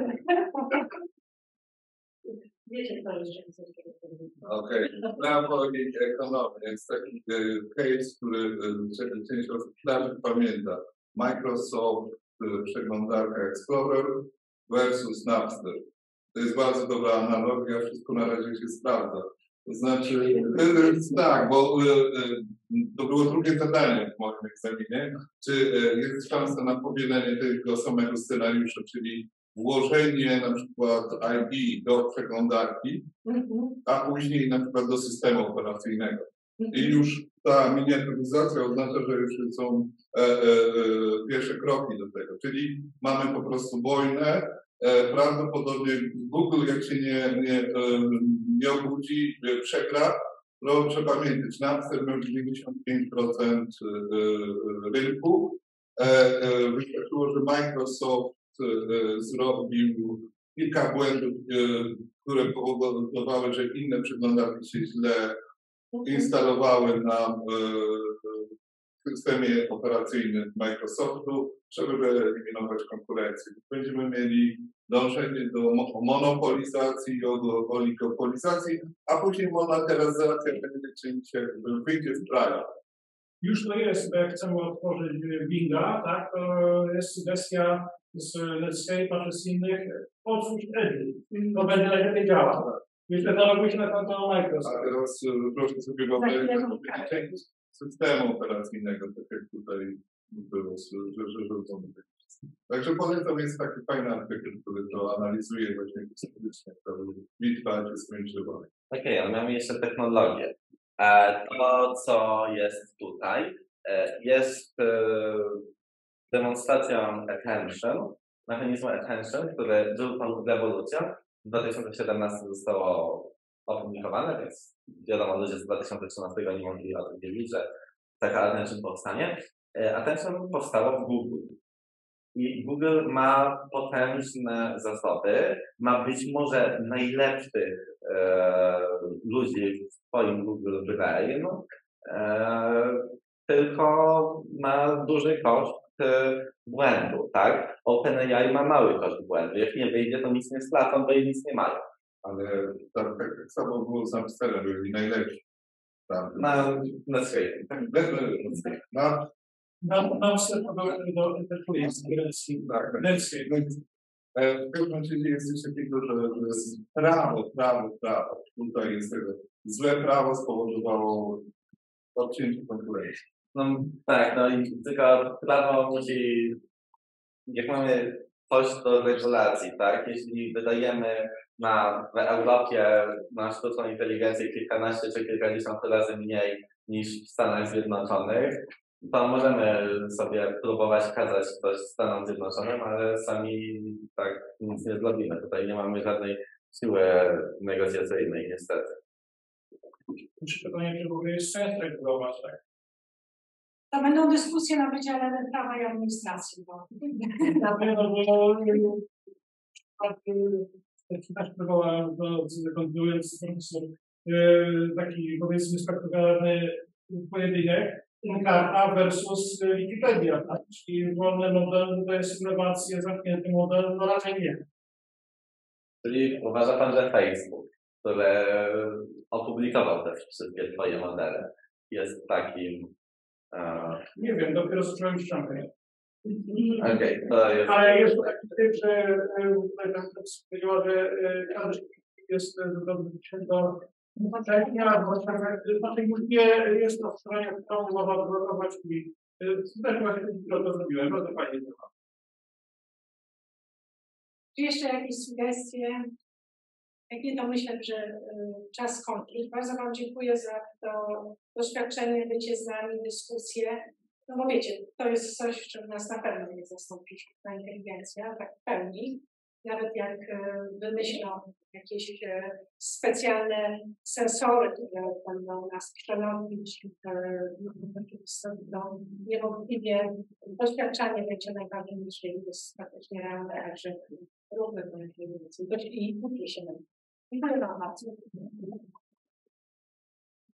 Wiecie, kto jeszcze Okej. Prawo i ekonomia jest taki case, który część osób pamięta. Microsoft, przeglądarka Explorer versus Napster. To jest bardzo dobra analogia, wszystko na razie się sprawdza. To znaczy, tak, bo to było drugie zadanie w moim egzaminie. Czy jest szansa na powielenie tego samego scenariusza, czyli włożenie na przykład ID do przeglądarki, a później na przykład do systemu operacyjnego. I już ta miniaturyzacja oznacza, że już są pierwsze kroki do tego. Czyli mamy po prostu wojnę. Prawdopodobnie Google, jak się nie obudzi, przegra. No, trzeba pamiętać, Napster miał 95% rynku. Wystarczyło, że Microsoft zrobił kilka błędów, które powodowały, że inne przeglądarki się źle instalowały na systemie operacyjnym Microsoftu, żeby wyeliminować konkurencję. Będziemy mieli dążenie do monopolizacji, oligopolizacji, a później monetyzacja będzie czynić się, wyjdzie w kraju. Już to jest, bo jak chcemy otworzyć Binga, tak, to jest sugestia z Netscape'a czy z innych, otwórz Edge, to będzie najlepiej działać. Myślę, że zaloguje się na konto Microsoft. A teraz proszę sobie wyobrazić systemu operacyjnego, tak jak tutaj było, że Także polecam, jest taki fajny artykuł, który to analizuje właśnie historycznie, to bitwa się skończyła. Okej, ale mamy jeszcze technologię. To, co jest tutaj, jest demonstracją attention, mechanizmu attention, który był tą rewolucją. W 2017 zostało opublikowane, więc wiadomo, ludzie z 2013 nie mogli o tym wiedzieć, że taka attention powstanie. Attention powstało w Google. I Google ma potężne zasoby, ma być może najlepszych ludzi w swoim Google Brain, tylko ma duży koszt błędu, tak? OpenAI ma mały koszt błędu. Jak nie wyjdzie, to nic nie stracą, bo i nic nie mają. Ale tak samo było z Napsterem, byli najlepsi. Na Netscape. Nam się do interpolacji. Tak. W każdym razie jest coś takiego, że prawo. Tutaj jest tego. Złe prawo spowodowało odcięcie konkurencji. No tak, no i tylko prawo musi, jak mamy coś do regulacji, tak? Jeśli wydajemy w Europie na sztuczną inteligencję kilkanaście czy kilkadziesiąt razy mniej niż w Stanach Zjednoczonych, to możemy sobie próbować kazać coś Stanom Zjednoczonym, ale sami tak nic nie zrobimy. Tutaj nie mamy żadnej siły negocjacyjnej, niestety. Muszę pytanie, czy w ogóle jest sens regulować, tak? To będą dyskusje na Wydziale Prawa i Administracji. Bo... Też próbowałem kontynuując profesor taki powiedzmy spektakularny pojedynek, Karta versus Wikipedia, tak? Czyli wolny model to jest innowacje, zamknięty model, no raczej nie. Czyli uważa pan, że Facebook, który opublikował te wszystkie twoje modele, jest takim... Nie wiem, dopiero zacząłem ściągać. Okej, to jest... Ale jest taki typ, że powiedziała, że każdy jest do znaczenia, znaczy nie jest to wstrząsanie, którą można odblokować i też właśnie to zrobiłem, bardzo fajnie to. Czy jeszcze jakieś sugestie? Jak nie, to myślę, że czas skończyć. Bardzo wam dziękuję za to doświadczenie, bycie z nami, dyskusję. No bo wiecie, to jest coś, w czym nas na pewno nie zastąpi sztuczna inteligencja, tak w pełni. Nawet jak wymyślą jakieś specjalne sensory, które będą nas przenosić, to niewątpliwie doświadczenie będzie najważniejsze i jest praktycznie realne, także róbmy to jak najwięcej i uczmy się. Dziękuję wam bardzo.